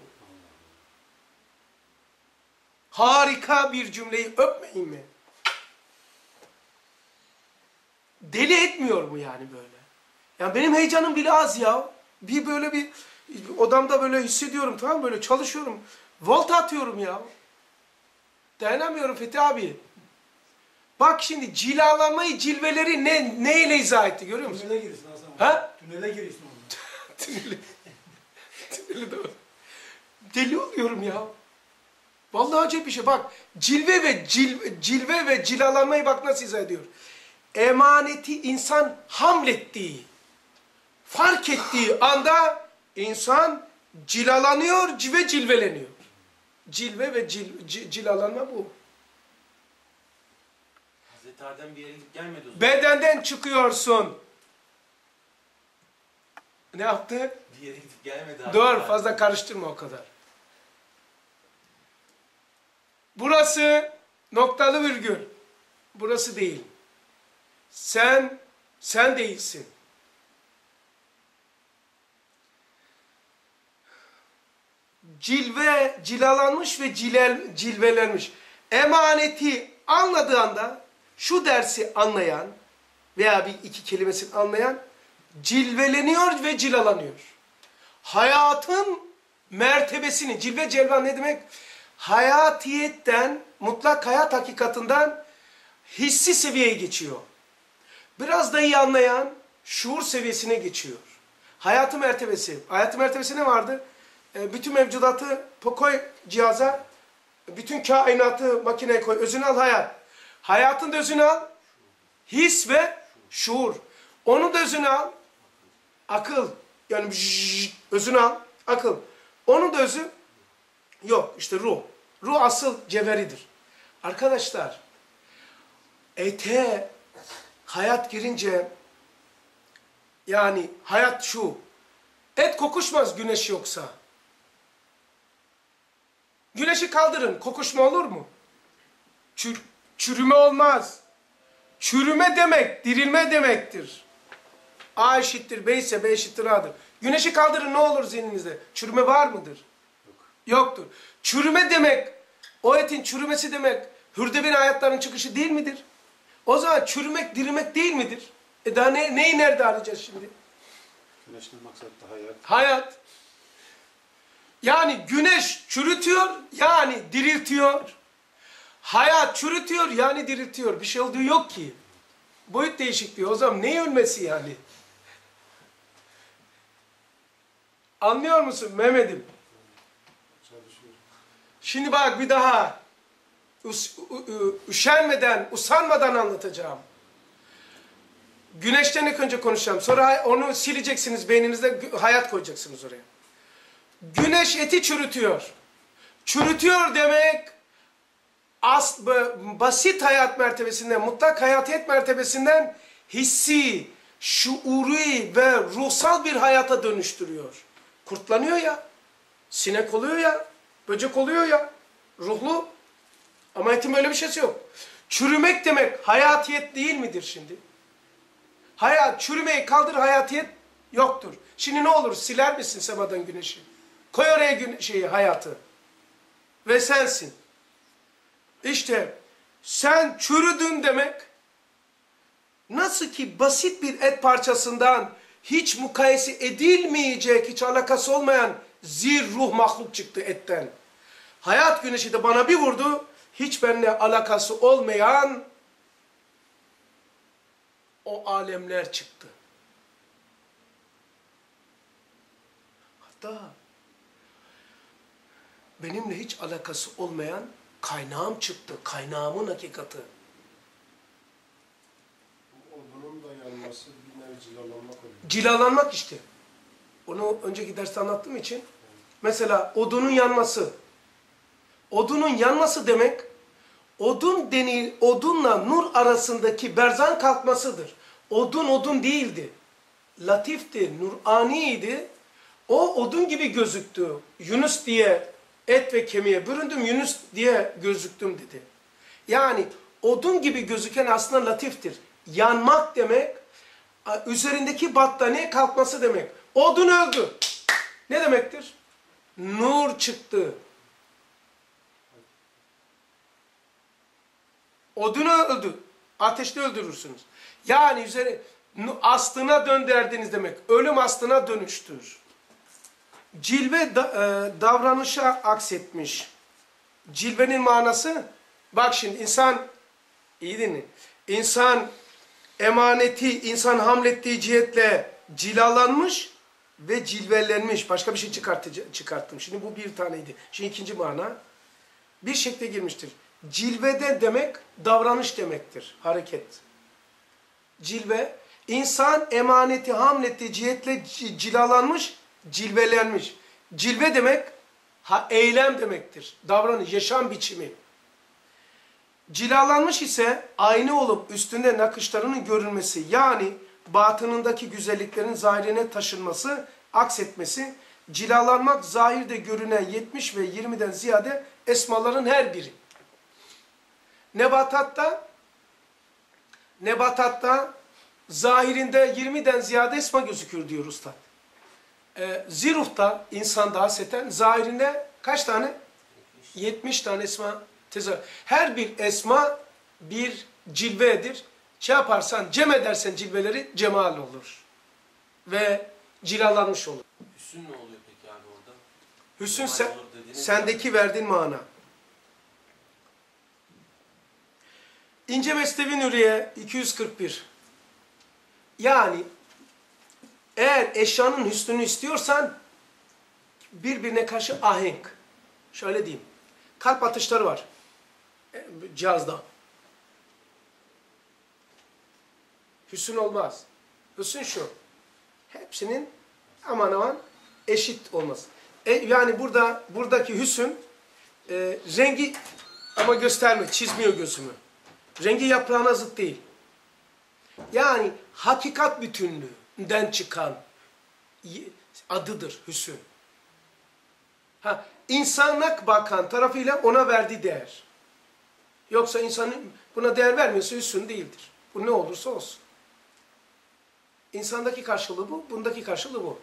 Harika bir cümleyi öpmeyin mi? Deli etmiyor mu yani böyle? Ya benim heyecanım bile az ya. Böyle bir odamda böyle hissediyorum, tamam mı? Böyle çalışıyorum. Volta atıyorum ya. Dayanamıyorum Fethi abi. Bak şimdi cilalanmayı, cilveleri neyle izah etti görüyor musun? Tünele girsin Hasan abi. Ha? Tünele girsin orada. Tüneli de var. Deli oluyorum ya. Vallahi acayip bir şey. Bak cilve ve cilalanmayı bak nasıl izah ediyor. Emaneti insan hamlettiği, fark ettiği anda insan cilalanıyor ve cilveleniyor. Cilve ve cilalanma bu. Hazreti Adem bir yere gidip gelmedi o zaman. Bedenden çıkıyorsun. Ne yaptı? Bir yere gidip gelmedi. Dur fazla karıştırma o kadar. Burası noktalı virgül. Burası değil. Sen değilsin. Cilalanmış ve cilvelenmiş. Emaneti anladığı anda şu dersi anlayan veya bir iki kelimesini anlayan cilveleniyor ve cilalanıyor. Hayatın mertebesini, cilve celvan ne demek? Hayatiyetten, mutlak hayat hakikatinden hissi seviyeye geçiyor. Biraz da iyi anlayan şuur seviyesine geçiyor. Hayatı mertebesi. Hayatı mertebesi ne vardı? Bütün mevcudatı koy cihaza, bütün kainatı makineye koy, özünü al hayat. Hayatın da özünü al, his ve şuur. Onun da özünü al, akıl. Yani özünü al, akıl. Onun da özü yok, işte ruh. Ruh asıl cevheridir. Arkadaşlar, ete hayat girince, yani hayat şu, et kokuşmaz güneş yoksa. Güneşi kaldırın, kokuşma olur mu? Çürüme olmaz. Çürüme demek, dirilme demektir. A eşittir B ise B eşittir A'dır. Güneşi kaldırın ne olur zihninizde? Çürüme var mıdır? Yoktur. Çürüme demek, o etin çürümesi demek, hürdebin hayatların çıkışı değil midir? O zaman çürümek, dirilmek değil midir? Daha neyi nerede arayacağız şimdi? Güneşten maksat da hayat. Hayat. Yani güneş çürütüyor, yani diriltiyor. Hayat çürütüyor, yani diriltiyor. Bir şey olduğu yok ki. Boyut değişikliği. O zaman ne ölmesi yani? Anlıyor musun Mehmet'im? Çalışıyorum. Şimdi bak bir daha. Üşenmeden, usanmadan anlatacağım. Güneşten ilk önce konuşacağım. Sonra onu sileceksiniz beyninizde, hayat koyacaksınız oraya. Güneş eti çürütüyor. Çürütüyor demek basit hayat mertebesinden, mutlak hayatiyet mertebesinden hissi, şuuri ve ruhsal bir hayata dönüştürüyor. Kurtlanıyor ya, sinek oluyor ya, böcek oluyor ya, ruhlu. Ama etin böyle bir şeysi yok. Çürümek demek hayatiyet değil midir şimdi? Hayat, çürümeyi kaldır, hayatiyet yoktur. Şimdi ne olur, siler misin semadan güneşi? Koy oraya hayatı. Ve sensin. İşte sen çürüdün demek, nasıl ki basit bir et parçasından hiç mukayese edilmeyecek, hiç alakası olmayan zir ruh mahluk çıktı etten. Hayat güneşi de bana bir vurdu, hiç benimle alakası olmayan o alemler çıktı. Hatta benimle hiç alakası olmayan kaynağım çıktı. Kaynağımın hakikati. Odunun da yanması bir nevi cilalanmak oluyor. Cilalanmak işte. Onu önceki derste anlattığım için. Mesela odunun yanması. Odunun yanması demek, odunla nur arasındaki berzan kalkmasıdır. Odun değildi. Latifti, nuraniydi. O odun gibi gözüktü. Yunus diye et ve kemiğe büründüm, Yunus diye gözüktüm dedi. Yani odun gibi gözüken aslında latiftir. Yanmak demek, üzerindeki battaniye kalkması demek. Odun öldü. Ne demektir? Nur çıktı. Odunu öldü. Ateşte öldürürsünüz. Yani aslına dönderdiniz demek. Ölüm aslına dönüştür. Cilve davranışa aksetmiş. Cilvenin manası, bak şimdi insan, iyi dinle. İnsan emaneti, insan hamlettiği cihetle cilalanmış ve cilvelenmiş. Başka bir şey çıkarttım. Şimdi bu bir taneydi. Şimdi ikinci mana. Bir şekle girmiştir. Cilvede demek davranış demektir. Hareket. Cilve, insan emaneti hamlettiği cihetle cilalanmış, cilvelenmiş. Cilve demek eylem demektir. Davranış, yaşam biçimi. Cilalanmış ise aynı olup üstünde nakışlarının görülmesi, yani batınındaki güzelliklerin zahirine taşınması, aksetmesi. Cilalanmak zahirde görünen 70 ve 20'den ziyade esmaların her biri. Nebatatta zahirinde 20'den ziyade esma gözükür diyor Usta. Ziruf'ta, insanda haseten zahirinde kaç tane? 70 tane esma tezahür. Her bir esma bir cilvedir. Şey yaparsan, cem edersen cilveleri cemal olur. Ve cilalanmış olur. Hüsn ne oluyor peki abi orada? Hüsn Cemal olur dediğiniz sendeki verdiğin mana. İnce Mesnevi Nuriye 241. Yani eğer eşyanın hüsnünü istiyorsan birbirine karşı ahenk. Şöyle diyeyim. Kalp atışları var. Cihazda. Hüsn olmaz. Hüsn şu. Hepsinin aman aman eşit olması. Yani buradaki hüsn rengi ama gösterme, çizmiyor gözümü. Rengi yaprağına zıt değil. Yani hakikat bütünlüğünden çıkan adıdır hüsn. İnsanlık bakan tarafıyla ona verdiği değer. Yoksa insanın buna değer vermiyorsa hüsn değildir. Bu ne olursa olsun. İnsandaki karşılığı bu, bundaki karşılığı bu.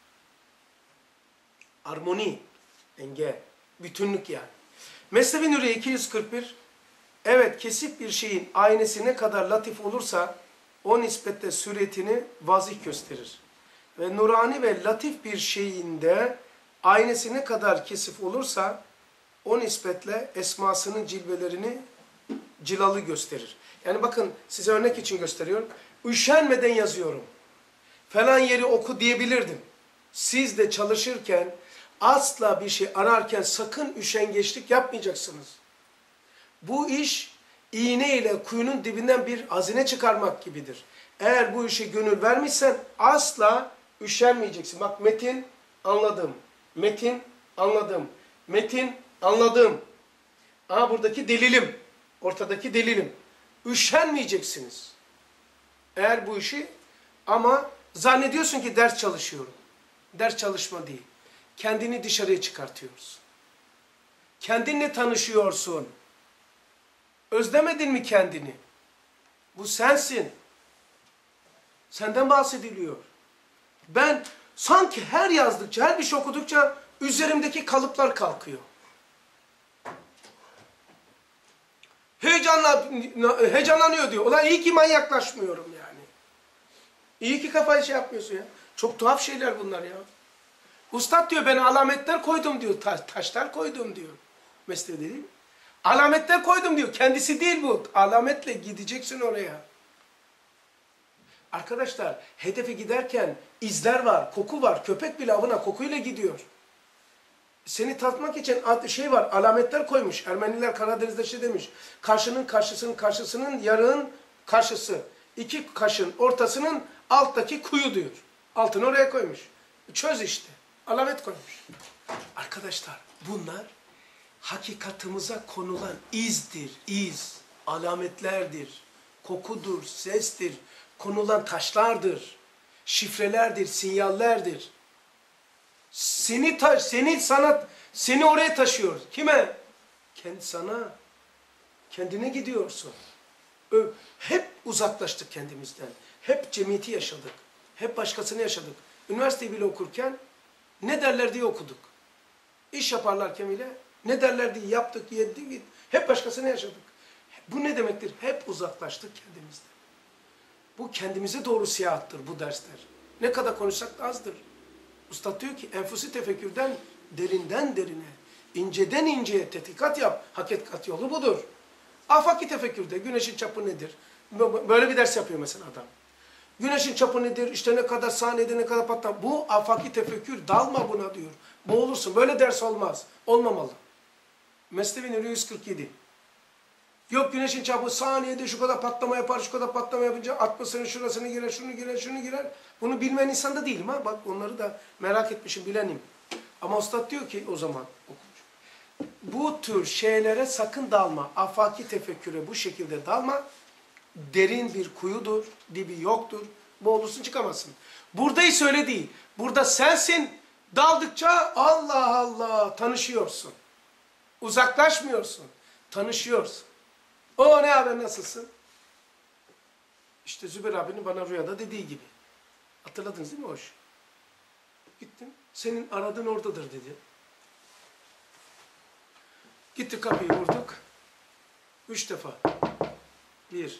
Armoni, denge, bütünlük yani. Mesnevi Nuriye 241, evet kesif bir şeyin aynesi ne kadar latif olursa o nispetle suretini vazih gösterir. Ve nurani ve latif bir şeyin de aynesi ne kadar kesif olursa o nispetle esmasının cilvelerini cilalı gösterir. Yani bakın size örnek için gösteriyorum. Üşenmeden yazıyorum. Falan yeri oku diyebilirdim. Siz de çalışırken asla bir şey ararken sakın üşengeçlik yapmayacaksınız. Bu iş iğne ile kuyunun dibinden bir hazine çıkarmak gibidir. Eğer bu işe gönül vermişsen asla üşenmeyeceksin. Bak metin anladım. Metin anladım. Metin anladım. Aha buradaki delilim. Ortadaki delilim. Üşenmeyeceksiniz. Eğer bu işi ama zannediyorsun ki ders çalışıyorum. Ders çalışma değil. Kendini dışarıya çıkartıyorsun. Kendinle tanışıyorsun. Özlemedin mi kendini? Bu sensin. Senden bahsediliyor. Ben sanki her yazdıkça, her bir şey okudukça üzerimdeki kalıplar kalkıyor. Heyecanlanıyor diyor. Ulan iyi ki manyaklaşmıyorum yani. İyi ki kafayı şey yapmıyorsun ya. Çok tuhaf şeyler bunlar ya. Ustad diyor ben alametler koydum diyor. Taşlar koydum diyor. Mesleği değil mi? Alametler koydum diyor. Kendisi değil bu. Alametle gideceksin oraya. Arkadaşlar hedefe giderken izler var, koku var. Köpek bile avına kokuyla gidiyor. Seni tatmak için şey var, alametler koymuş. Ermeniler Karadeniz'de şey demiş. Karşının karşısının karşısının yarığın karşısı. İki kaşın ortasının alttaki kuyu diyor. Altını oraya koymuş. Çöz işte. Alamet koymuş. Arkadaşlar bunlar hakikatımıza konulan izdir, iz. Alametlerdir. Kokudur, sestir. Konulan taşlardır. Şifrelerdir, sinyallerdir. Seni oraya taşıyor. Kime? Sana. Kendine gidiyorsun. Hep uzaklaştık kendimizden. Hep cemiyeti yaşadık. Hep başkasını yaşadık. Üniversiteyi bile okurken ne derler diye okuduk. İş yaparlarken bile ne derler diye yaptık, yedik. Hep başkasını yaşadık. Bu ne demektir? Hep uzaklaştık kendimizden. Bu kendimize doğru seyahattir bu dersler. Ne kadar konuşsak da azdır. Üstad diyor ki enfusi tefekkürden derinden derine, inceden inceye tetkikat yap. Hakikat yolu budur. Afaki tefekkürde güneşin çapı nedir? Böyle bir ders yapıyor mesela adam. Güneşin çapı nedir? İşte ne kadar saniyede ne kadar patlar. Bu afaki tefekkür. Dalma buna diyor. Boğulursun. Böyle ders olmaz. Olmamalı. Mesnevi Nuriye 147. Yok güneşin çapı saniyede şu kadar patlama yapar, şu kadar patlama yapınca atmosferin şurasını girer, şunu girer, şunu girer. Bunu bilmeyen insan da değilim ha. Bak onları da merak etmişim, bilenim. Ama Üstad diyor ki o zaman okumuş. Bu tür şeylere sakın dalma. Afaki tefekküre bu şekilde dalma. Derin bir kuyudur, dibi yoktur. Boğulursun çıkamazsın. Burada hiç öyle değil. Burada sensin, daldıkça Allah Allah tanışıyorsun. Uzaklaşmıyorsun, tanışıyorsun. O ne haber nasılsın? İşte Zübeyir abinin bana rüyada dediği gibi. Hatırladınız değil mi hoş? Gittim, senin aradığın oradadır dedi. Gitti kapıyı vurduk. 3 defa. 1,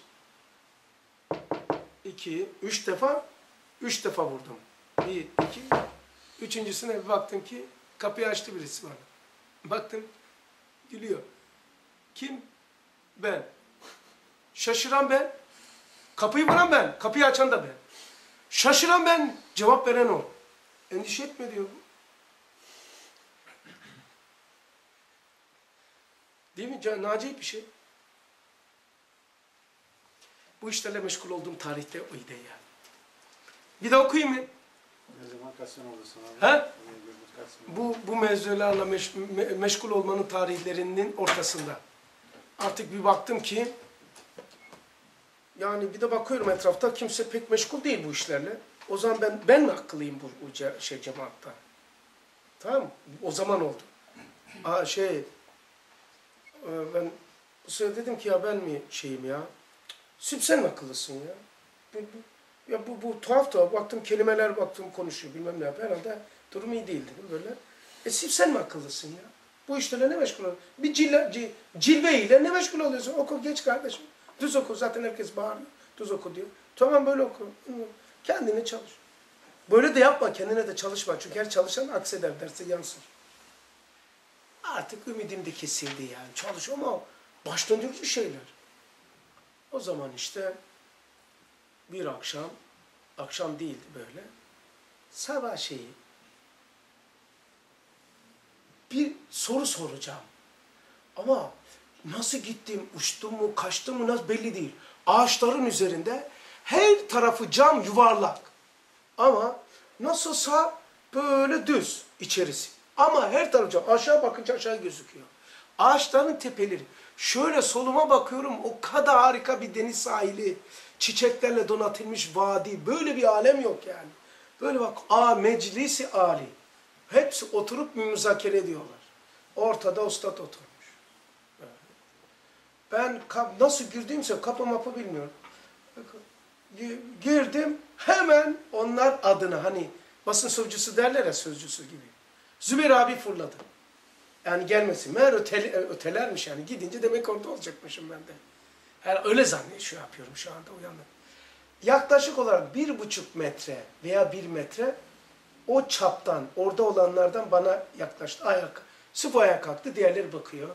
2, 3 defa. 3 defa vurdum. 1, 2, üçüncüsüne bir baktım ki kapıyı açtı birisi bana. Baktım, gülüyor. Kim? Ben. Şaşıran ben. Kapıyı vuran ben. Kapıyı açan da ben. Şaşıran ben. Cevap veren o. Endişe etme diyor bu. Değil mi? Nacip bir şey. Bu işlerle meşgul olduğum tarihte oydu yani. Bir de okuyayım mı? Ne zaman kaç sene oldu sana? He? Bu mevzularla meşgul olmanın tarihlerinin ortasında. Artık bir baktım ki yani bir de bakıyorum etrafta kimse pek meşgul değil bu işlerle. O zaman ben mi akıllıyım bu cemaatta? Tamam mı? O zaman oldu. Ben bu sefer dedim ki ya ben mi şeyim ya? Sırf sen mi akıllısın ya? Bu tuhaf tuhaf. Baktım kelimeler baktım konuşuyor bilmem ne yapıyor. Herhalde durum iyi değildi böyle. Sırf sen mi akıllısın ya? Bu işlerle ne meşgul oluyorsun? Bir cilve ile ne meşgul oluyorsun? Oku geç kardeşim. Düz oku. Zaten herkes bağırıyor. Düz oku diyor. Tamam böyle oku. Kendine çalış. Böyle de yapma. Kendine de çalışma. Çünkü her çalışan akseder. Derse yansır. Artık ümidim de kesildi yani. Çalış ama baş döndürücü şeyler. O zaman işte bir akşam değildi böyle. Sabah şeyi bir soru soracağım. Ama nasıl gittim, uçtum mu, kaçtım mı nasıl belli değil. Ağaçların üzerinde her tarafı cam yuvarlak. Ama nasılsa böyle düz içerisi. Ama her tarafı cam. Aşağı bakınca aşağı gözüküyor. Ağaçların tepeleri. Şöyle soluma bakıyorum o kadar harika bir deniz sahili. Çiçeklerle donatılmış vadi. Böyle bir alem yok yani. Böyle bak meclisi âli. Hepsi oturup müzakere ediyorlar. Ortada ustad oturmuş. Ben nasıl girdiğimse kapı mapı bilmiyorum. Girdim hemen onlar adına hani basın sözcüsü derler ya sözcüsü gibi. Zübeyir abi fırladı. Yani gelmesin. Meğer ötelermiş yani. Gidince demek orada olacakmışım ben de. Yani öyle şey yapıyorum şu anda uyandım. Yaklaşık olarak 1,5 metre veya 1 metre o çaptan, orada olanlardan bana yaklaştı. Sırf ayağa kalktı, diğerleri bakıyor.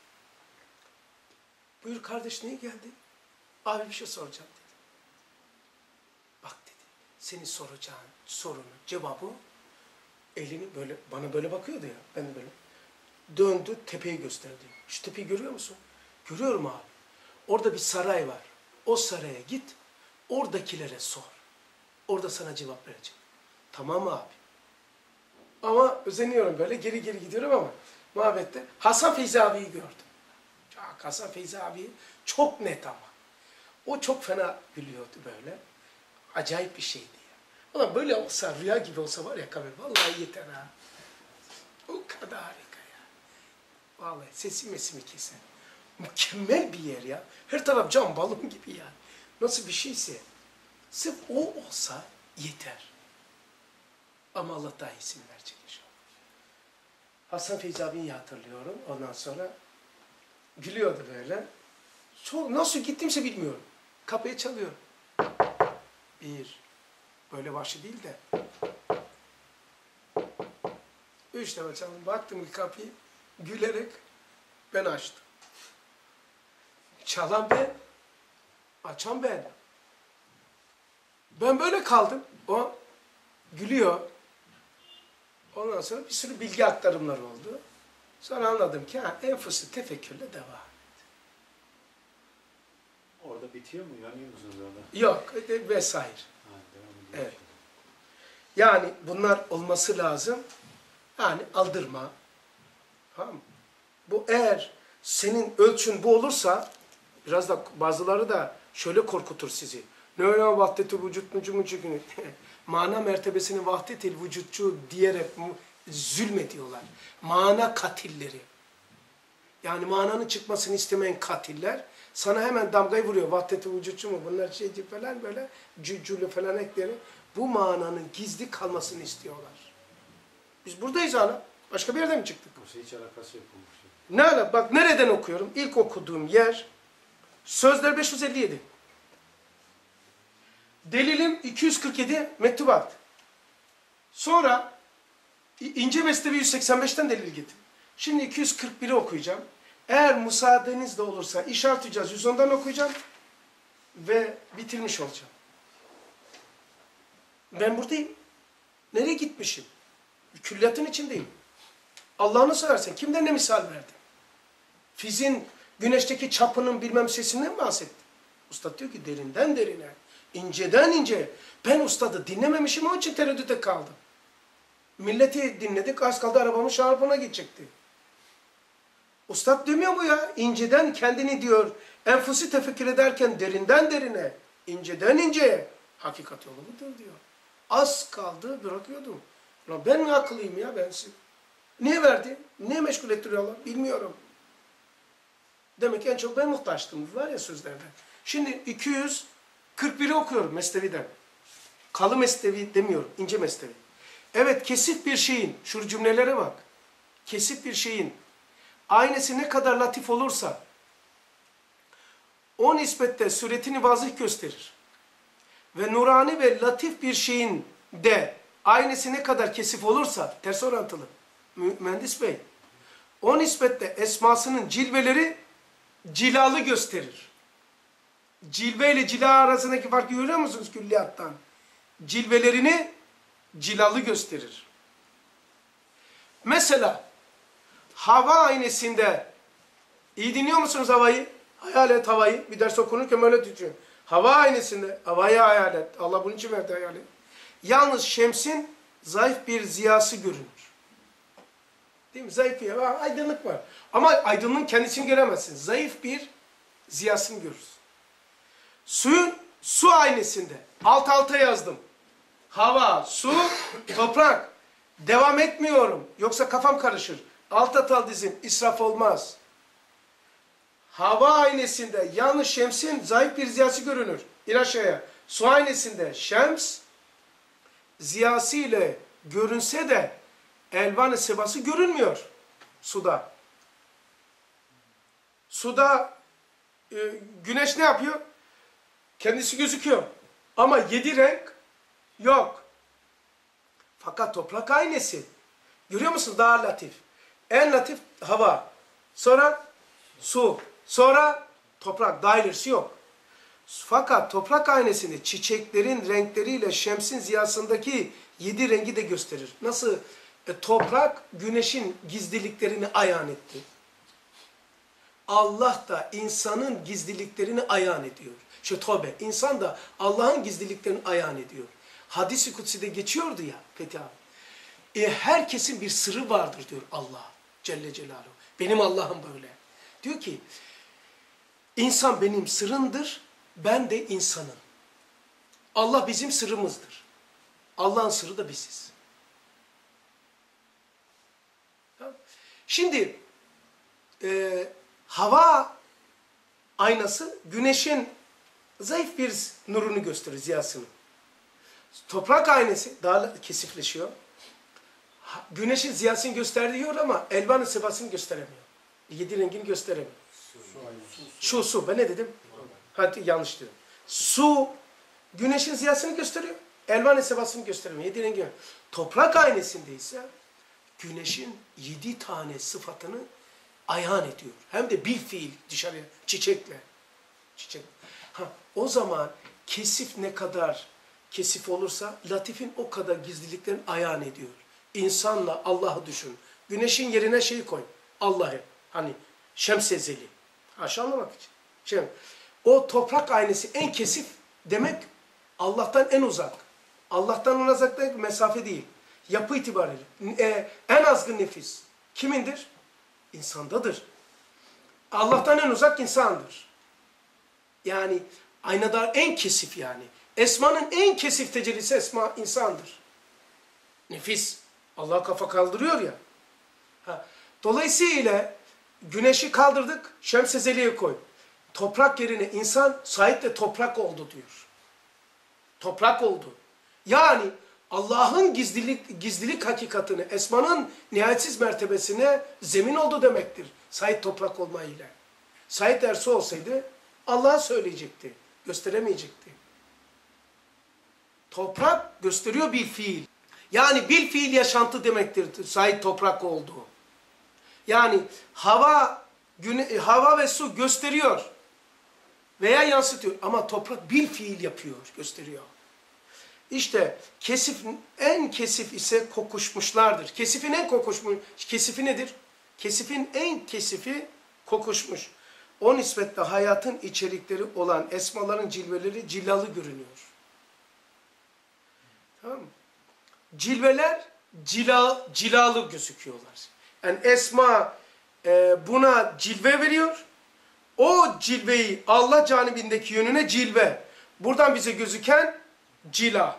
Buyur kardeş niye geldin? Abi bir şey soracağım dedi. Bak dedi, senin soracağın sorunun cevabı elini böyle, bana böyle bakıyordu ya, ben de böyle. Döndü, tepeyi gösterdi. Şu tepeyi görüyor musun? Görüyorum abi. Orada bir saray var. O saraya git, oradakilere sor. Orada sana cevap verecek. Tamam abi. Ama özeniyorum böyle, geri gidiyorum ama muhabbette Hasan Feyzi abiyi gördüm. Hasan Feyzi abi çok net ama. O çok fena gülüyordu böyle. Acayip bir şeydi ya. Ulan böyle olsa, rüya gibi olsa var ya kabul, vallahi yeter ha. O kadar harika ya. Vallahi sesimi keser. Mükemmel bir yer ya. Her taraf cam, balon gibi yani. Nasıl bir şeyse, sırf o olsa yeter. Ama Allah daha iyisini verecek inşallah. Hasan Feyzi abiyi hatırlıyorum. Ondan sonra gülüyordu böyle. Nasıl gittimse bilmiyorum. Kapıyı çalıyorum. Böyle başı değil de. 3 defa çaldım. Baktım kapıyı gülerek ben açtım. Çalan ben. Açan ben. Ben böyle kaldım. O gülüyor. Ondan sonra bir sürü bilgi aktarımları oldu. Sonra anladım ki enfusu tefekkürle devam et. Orada bitiyor mu? Yanıyor musunuz orada? Yok vesaire. Ha, devam ediyor. Evet. Yani bunlar olması lazım. Yani aldırma. Tamam mı? Bu eğer senin ölçün bu olursa biraz da bazıları da şöyle korkutur sizi. Ne ya vahdet-i vücut mucumunu mana mertebesini vahdet-i vücutçu diyerek zulmediyorlar. Mana katilleri. Yani mananın çıkmasını istemeyen katiller sana hemen damgayı vuruyor. Vahdet-i vücutçu mu? Bunlar şeyci falan böyle cüccülü falan ekleri. Bu mananın gizli kalmasını istiyorlar. Biz buradayız hala. Başka bir yerden mi çıktık? Yoksa hiç alakası yok olmuş. Ne ala? Bak nereden okuyorum? İlk okuduğum yer Sözler 557. Delilim 247 mektubat. Sonra İnce Mesnevi 185'ten delil getirdim. Şimdi 241'i okuyacağım. Eğer müsaadenizle olursa İşaret Hüccaz 110'dan okuyacağım ve bitirmiş olacağım. Ben buradayım. Nereye gitmişim? Külliyatın içindeyim. Allah'ını seversen kimden ne misal verdim? Fiziğin güneşteki çapının bilmem sesinden mi bahsettim? Ustad diyor ki derinden derine, inceden inceye. Ben ustadı dinlememişim onun için tereddüte kaldım. Milleti dinledik az kaldı arabamın şarapına gidecekti. Ustad demiyor mu ya? İnceden kendini diyor enfusi tefekkür ederken derinden derine, inceden inceye hakikat yolu budur diyor. Az kaldı bırakıyordum. Ulan ben mi akıllıyım ya ben size? Niye verdi? Niye meşgul ettiriyorlar? Bilmiyorum. Demek ki en çok ben muhtaçtım. Var ya sözlerde. Şimdi 241'i okuyorum Mesnevi'den. Kalın Mesnevi demiyorum, ince Mesnevi. Evet, kesif bir şeyin, şu cümlelere bak. Kesif bir şeyin aynesi ne kadar latif olursa o nispette suretini vazih gösterir. Ve nurani ve latif bir şeyin de aynesi ne kadar kesif olursa, ters orantılı, mühendis bey, o nispette esmasının cilveleri cilalı gösterir. Cilve ile cila arasındaki farkı görüyor musunuz külliyattan? Cilvelerini cilalı gösterir. Mesela hava aynesinde, iyi dinliyor musunuz havayı? Hayal et havayı. Bir ders okunurken böyle düşün. Hava aynesinde, havayı hayal et. Allah bunun için verdi hayal et. Yalnız şemsin zayıf bir ziyası görünür. Değil mi? Zayıf bir aydınlık var. Ama aydınlığın kendisini göremezsin. Zayıf bir ziyasını görürsün. Suyun su aynesinde. Alt alta yazdım. Hava, su, toprak. Devam etmiyorum. Yoksa kafam karışır. Alt al dizim. İsraf olmaz. Hava aynesinde yalnız şemsin zayıf bir ziyası görünür. İn aşağıya. Su aynesinde şems ziyası ile görünse de elvan-ı sebası görünmüyor suda. Suda güneş ne yapıyor? Kendisi gözüküyor. Ama 7 renk yok. Fakat toprak aynesi. Görüyor musun? Daha latif. En latif hava. Sonra su. Sonra toprak. Daha ilerisi yok. Fakat toprak aynesini çiçeklerin renkleriyle şemsin ziyasındaki 7 rengi de gösterir. Nasıl? Toprak güneşin gizliliklerini ayan etti. Allah da insanın gizliliklerini ayan ediyor. Tövbe. İnsan da Allah'ın gizliliklerini ayan ediyor. Hadis-i Kutsi'de geçiyordu ya Fethi abi. Herkesin bir sırrı vardır diyor Allah Celle Celaluhu. Benim Allah'ım böyle. Diyor ki insan benim sırrımdır, ben de insanım. Allah bizim sırrımızdır. Allah'ın sırrı da biziz. Şimdi hava aynası güneşin zayıf bir nurunu gösterir, ziyasını. Toprak aynası daha kesifleşiyor. Güneşin ziyasını gösteriyor ama elvan-ı sebasını gösteremiyor. 7 rengini gösteremiyor. Su. Ben ne dedim? Hadi yanlış dedim. Su güneşin ziyasını gösteriyor. Elvan-ı sebasını gösteremiyor. 7 rengi. Toprak aynesinde ise güneşin 7 tane sıfatını ayan ediyor. Hem de bil fiil dışarıya çiçekle. O zaman kesif ne kadar kesif olursa latifin o kadar gizliliklerini ayan ediyor. İnsanla Allah'ı düşün. Güneşin yerine şeyi koy. Allah'ı. Hani şemsezeli. Haşa anlamak için. O toprak aynesi en kesif demek Allah'tan en uzak. Allah'tan en uzak demek mesafe değil. Yapı itibariyle. En azgın nefis kimindir? İnsandadır. Allah'tan en uzak insandır. Yani aynada en kesif yani. Esmanın en kesif tecellisi esma insandır. Nefis. Allah kafa kaldırıyor ya. Dolayısıyla güneşi kaldırdık, şemsezeliğe koy. Toprak yerine insan Said de toprak oldu diyor. Toprak oldu. Yani Allah'ın gizlilik hakikatini, esmanın nihayetsiz mertebesine zemin oldu demektir. Said toprak olmayla. Said dersi olsaydı Allah'a söyleyecekti. Gösteremeyecekti. Toprak gösteriyor bil fiil. Yani bil fiil yaşantı demektir. Said toprak oldu. Yani hava ve su gösteriyor veya yansıtıyor ama toprak bil fiil yapıyor, gösteriyor. İşte en kesif ise kokuşmuşlardır. Kesifin en kokuşmuş, kesifi nedir? Kesifin en kesifi kokuşmuş. O nispetle hayatın içerikleri olan esmaların cilveleri cilalı görünüyor. Tamam mı? Cilveler cilalı gözüküyorlar. Yani esma buna cilve veriyor. O cilveyi Allah canibindeki yönüne cilve. Buradan bize gözüken cila.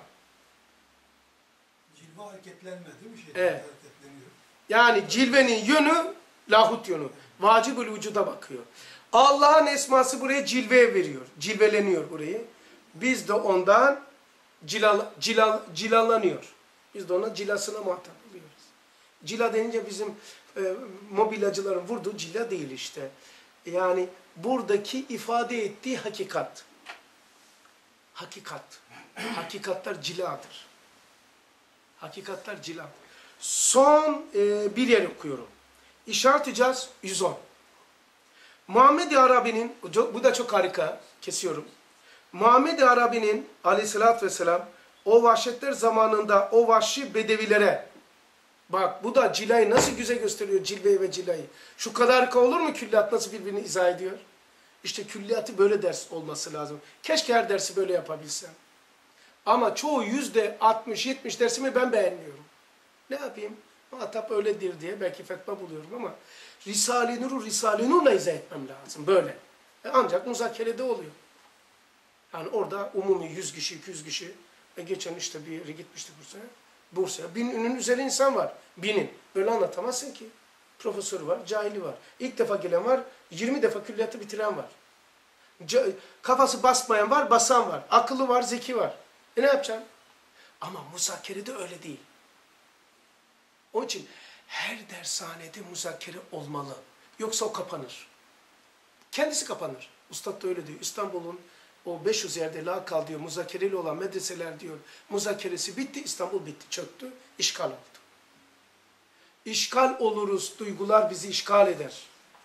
Cilve hareketlenme değil mi? Evet. Hareketleniyor. Yani cilvenin yönü lahut yönü. Vacib-ül vücuda bakıyor. Allah'ın esması buraya cilve veriyor. Cilveleniyor burayı. Biz de ondan cilalanıyor. Biz de ona cilasına muhatap oluyoruz. Cila denince bizim mobilyacıların vurduğu cila değil işte. Yani buradaki ifade ettiği hakikat. Hakikat. Hakikatler ciladır. Hakikatler ciladır. Son bir yer okuyorum. İşaret icaz 110. Muhammed-i Arabi'nin, bu da çok harika, kesiyorum. Muhammed-i Arabi'nin aleyhissalatü vesselam o vahşetler zamanında o vahşi bedevilere, bak bu da cilayı nasıl güzel gösteriyor, cilveyi ve cilayı. Şu kadar harika olur mu külliyat nasıl birbirini izah ediyor? İşte külliyatı böyle ders olması lazım. Keşke her dersi böyle yapabilsem. Ama çoğu %60-70 dersimi ben beğenmiyorum. Ne yapayım? Muhatap öyledir diye belki fetva buluyorum ama Risale-i Nur'u Risale-i Nur'la izah etmem lazım böyle. Ancak muzakerede oluyor. Yani orada umumi 100 kişi, 200 kişi, geçen işte bir yere gitmiştik Bursa'ya. 1000'ün üzeri insan var. 1000'in. Böyle anlatamazsın ki. Profesörü var, cahili var. İlk defa gelen var, 20 defa külliyatı bitiren var. Kafası basmayan var, basan var. Akıllı var, zeki var. Ne yapacaksın? Ama muzakerede öyle değil. Onun için her dershanede muzakere olmalı. Yoksa o kapanır. Kendisi kapanır. Ustad da öyle diyor. İstanbul'un o 500 yerde lakal diyor, muzakereli olan medreseler diyor. Muzakeresi bitti, İstanbul bitti, çöktü, işgal oldu. İşgal oluruz, duygular bizi işgal eder.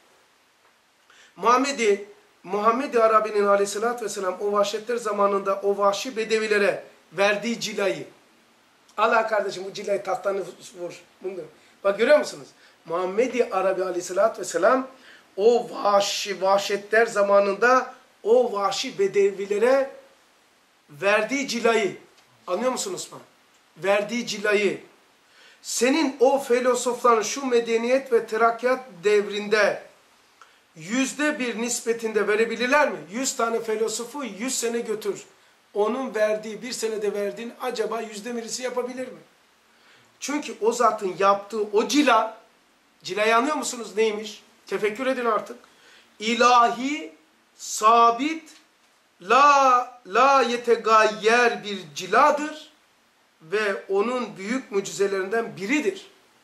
Muhammed-i Arabi'nin aleyhissalatü vesselam o vahşetler zamanında o vahşi bedevilere verdiği cilayı. Allah kardeşim bu cilayı tahtanı vur. Bunu. Bak görüyor musunuz? Muhammed-i Arabi aleyhissalatü vesselam o vahşetler zamanında o vahşi bedevilere verdiği cilayı. Anlıyor musun Osman? Verdiği cilayı. Senin o filozofların şu medeniyet ve terakkiyat devrinde %1 nispetinde verebilirler mi? 100 tane filozofu 100 sene götür. Onun verdiği, bir senede verdiğin acaba %1'isi yapabilir mi? Çünkü o zatın yaptığı o cilayı anlıyor musunuz neymiş? Tefekkür edin artık. İlahi, sabit, la yetegayyer bir ciladır ve onun büyük mucizelerinden biridir.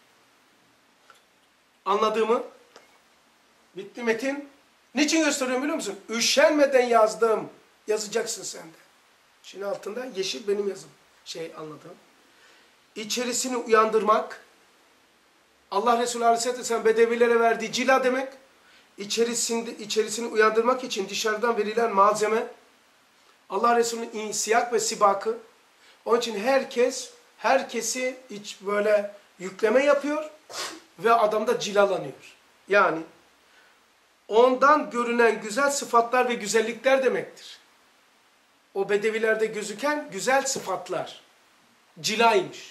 Anladığımı? Bitti metin. Niçin gösteriyorum biliyor musun? Üşenmeden yazdım. Yazacaksın sen de. Şimdi altında yeşil benim yazım. Anladım. İçerisini uyandırmak. Allah Resulü Aleyhisselatü Vesselam bedevilere verdiği cila demek. İçerisini uyandırmak için dışarıdan verilen malzeme. Allah Resulü'nün insiyak ve sibakı. Onun için herkesi böyle yükleme yapıyor ve adam da cilalanıyor. Yani ondan görünen güzel sıfatlar ve güzellikler demektir. O bedevilerde gözüken güzel sıfatlar. Cilaymış.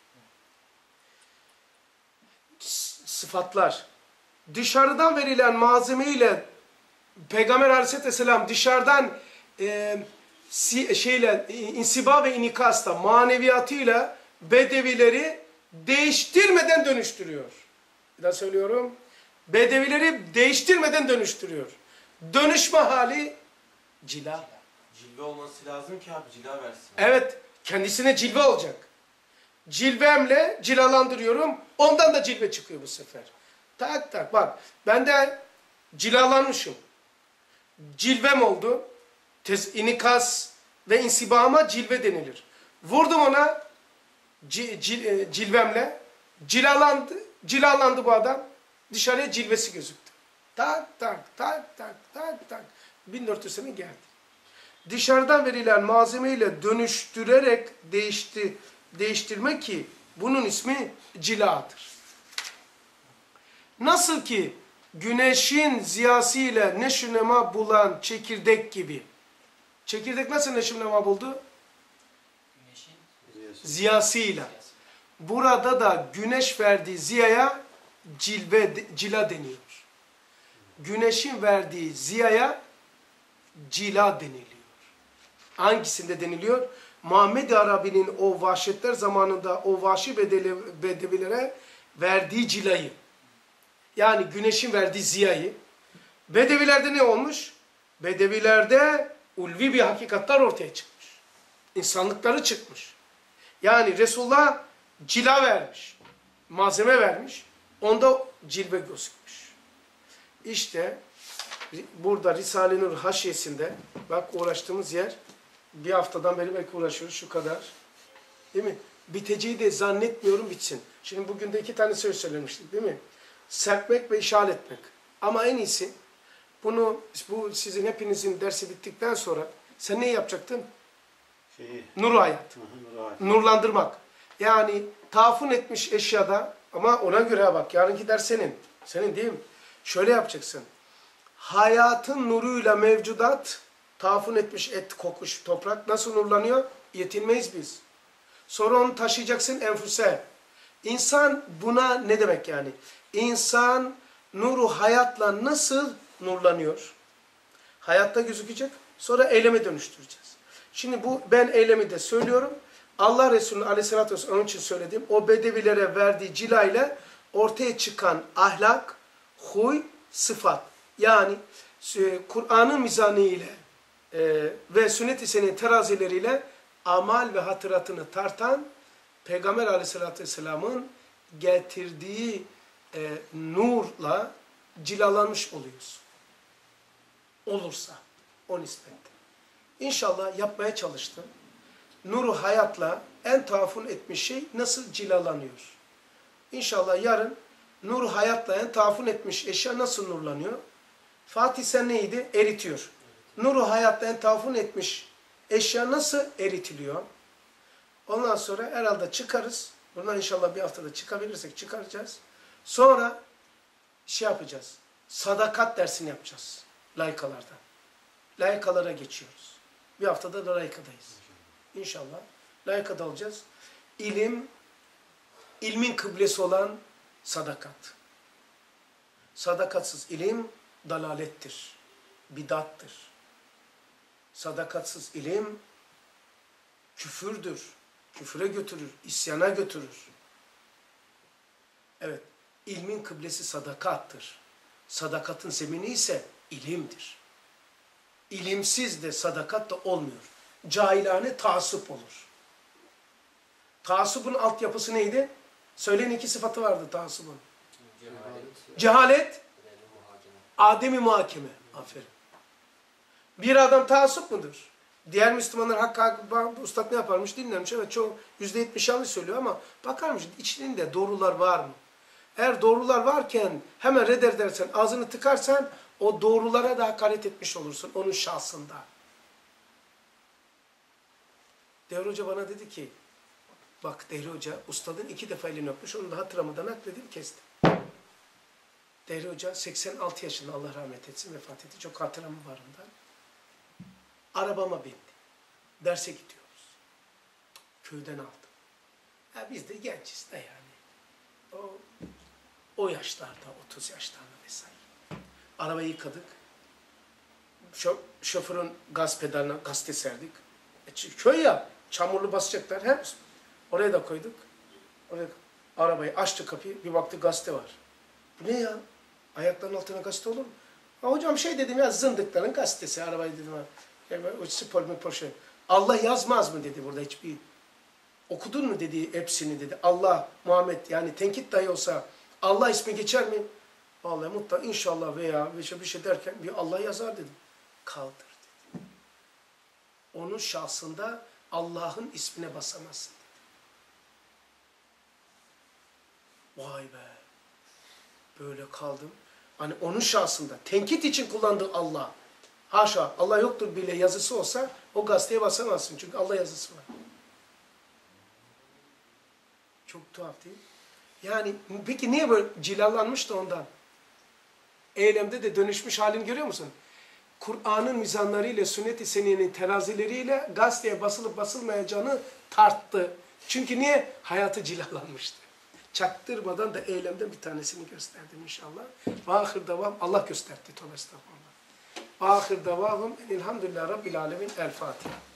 Sıfatlar. Dışarıdan verilen malzemeyle Peygamber Aleyhisselatü Vesselam dışarıdan insiba ve inikasla, maneviyatıyla bedevileri değiştirmeden dönüştürüyor. Bir daha söylüyorum. Bedevileri değiştirmeden dönüştürüyor. Dönüşme hali cila. Cilve olması lazım ki abi cila versin. Evet, kendisine cilve olacak. Cilvemle cilalandırıyorum, ondan da cilve çıkıyor bu sefer. Tak tak bak, ben de cilalanmışım. Cilvem oldu. İnikas ve insibama cilve denilir. Vurdum ona cilvemle, cilalandı bu adam, dışarıya cilvesi gözüktü. Tak tak tak tak tak tak. 1400 sene geldi. Dışarıdan verilen malzemeyle dönüştürerek değiştirme ki bunun ismi ciladır. Nasıl ki güneşin ziyasıyla neşünema bulan çekirdek gibi. Çekirdek nasıl neşünema buldu? Güneşin Ziyasıyla. Burada da güneş verdiği ziyaya cila deniyor. Güneşin verdiği ziyaya cila deniliyor. Hangisinde deniliyor? Muhammed-i Arabi'nin o vahşetler zamanında o vahşi bedevilere verdiği cilayı. Yani güneşin verdiği ziyayı Bedevilerde ne olmuş? Bedevilerde ulvi bir hakikatler ortaya çıkmış. İnsanlıkları çıkmış. Yani Resulullah cila vermiş. Malzeme vermiş. Onda cilve gözükmüş. İşte burada Risale-i Nur haşiyesinde bak uğraştığımız yer bir haftadan beri belki uğraşıyoruz şu kadar. Değil mi? Biteceği de zannetmiyorum bitsin. Şimdi bugün de 2 tane söz söylemiştik değil mi? Serpmek ve işaret etmek. Ama en iyisi bu sizin hepinizin dersi bittikten sonra sen ne yapacaktın? Nur hayat. Nurlandırmak. Yani tafun etmiş eşyada ama ona göre bak yarınki ders senin. Senin değil mi? Şöyle yapacaksın. Hayatın nuruyla mevcudat tafun etmiş et, kokuş, toprak nasıl nurlanıyor? Yetinmeyiz biz. Sonra onu taşıyacaksın enfüse. İnsan buna ne demek yani? İnsan nuru hayatla nasıl nurlanıyor? Hayatta gözükecek. Sonra eyleme dönüştüreceğiz. Şimdi ben eylemi de söylüyorum. Allah Resulü Aleyhisselatü Vesselam onun için söyledim. O bedevilere verdiği cila ile ortaya çıkan ahlak, huy, sıfat. Yani Kur'an'ın mizanıyla ve sünnet-i seniyyenin terazileriyle amal ve hatıratını tartan Peygamber Aleyhisselatü Vesselam'ın getirdiği nurla cilalanmış oluyoruz. Olursa o nispette. İnşallah yapmaya çalıştım. Nuru hayatla en tafun etmiş şey nasıl cilalanıyor? İnşallah yarın nuru hayatla en tafun etmiş eşya nasıl nurlanıyor? Fatih sen neydi? Eritiyor. Nuru hayatla en tafun etmiş eşya nasıl eritiliyor? Ondan sonra herhalde çıkarız. Bundan inşallah bir haftada çıkabilirsek çıkaracağız. Sonra şey yapacağız. Sadakat dersini yapacağız. Layıkalardan. Layıkalara geçiyoruz. Bir haftada da layıkadayız. İnşallah. Layıkada olacağız. İlmin kıblesi olan sadakat. Sadakatsız ilim dalalettir. Bidattır. Sadakatsız ilim küfürdür. Küfüre götürür, isyana götürür. Evet, ilmin kıblesi sadakattır. Sadakatın zemini ise ilimdir. İlimsiz de sadakat da olmuyor. Cahilane taassup olur. Taassubun altyapısı neydi? Söyleyin 2 sıfatı vardı taassubun. Cehalet, ademi muhakeme. Aferin. Bir adam taassup mudur? Diğer Müslümanlar hakkı ustad ne yaparmış dinlermiş. Evet çoğu %70 yanlış söylüyor ama bakarmış içinde doğrular var mı? Eğer doğrular varken hemen reddedersen, ağzını tıkarsan o doğrulara da hakaret etmiş olursun onun şahsında. Devri Hoca bana dedi ki, bak Devri Hoca ustadın 2 defa elini öpmüş, onu da hatırlamadan nakledim kestim. Devri Hoca 86 yaşında Allah rahmet etsin vefat etti. Çok hatıramı var ondan. Arabama bindi. Derse gidiyoruz. Köyden aldım. Ya biz de genciz de yani. O yaşlarda, 30 yaşlarda vesaire. Arabayı yıkadık. Şoförün gaz pedalına gazete serdik. Köy ya, çamurlu basacaklar. Hem oraya da koyduk. Arabayı açtı kapıyı, bir baktı gazete var. Bu ne ya? Ayaklarının altına gazete olur mu? Ha, hocam şey dedim ya, zındıkların gazetesi, arabayı dedim ha. O spor bir Porsche. Allah yazmaz mı dedi burada hiçbir. Okudun mu dedi hepsini dedi. Allah, Muhammed yani tenkit dahi olsa Allah ismi geçer mi? Vallahi mutlaka inşallah veya bir şey derken bir Allah yazar dedim. Kaldır dedi. Onun şahsında Allah'ın ismine basamazsın dedi. Vay be. Böyle kaldım. Hani onun şahsında tenkit için kullandığı Allah. Haşa Allah yoktur bile yazısı olsa o gazeteye basamazsın. Çünkü Allah yazısı var. Çok tuhaf değil mi? Yani peki niye böyle cilalanmış da ondan? Eylemde de dönüşmüş halini görüyor musun? Kur'an'ın mizanlarıyla, sünnet-i seniyyenin terazileriyle gazeteye basılıp basılmayacağını tarttı. Çünkü niye? Hayatı cilalanmıştı. Çaktırmadan da eylemden bir tanesini gösterdim inşallah. Vahir devam. Allah gösterdi. Tövbe estağfurullah. Vahir devamım. Elhamdülillah Rabbil Alemin. El Fatiha.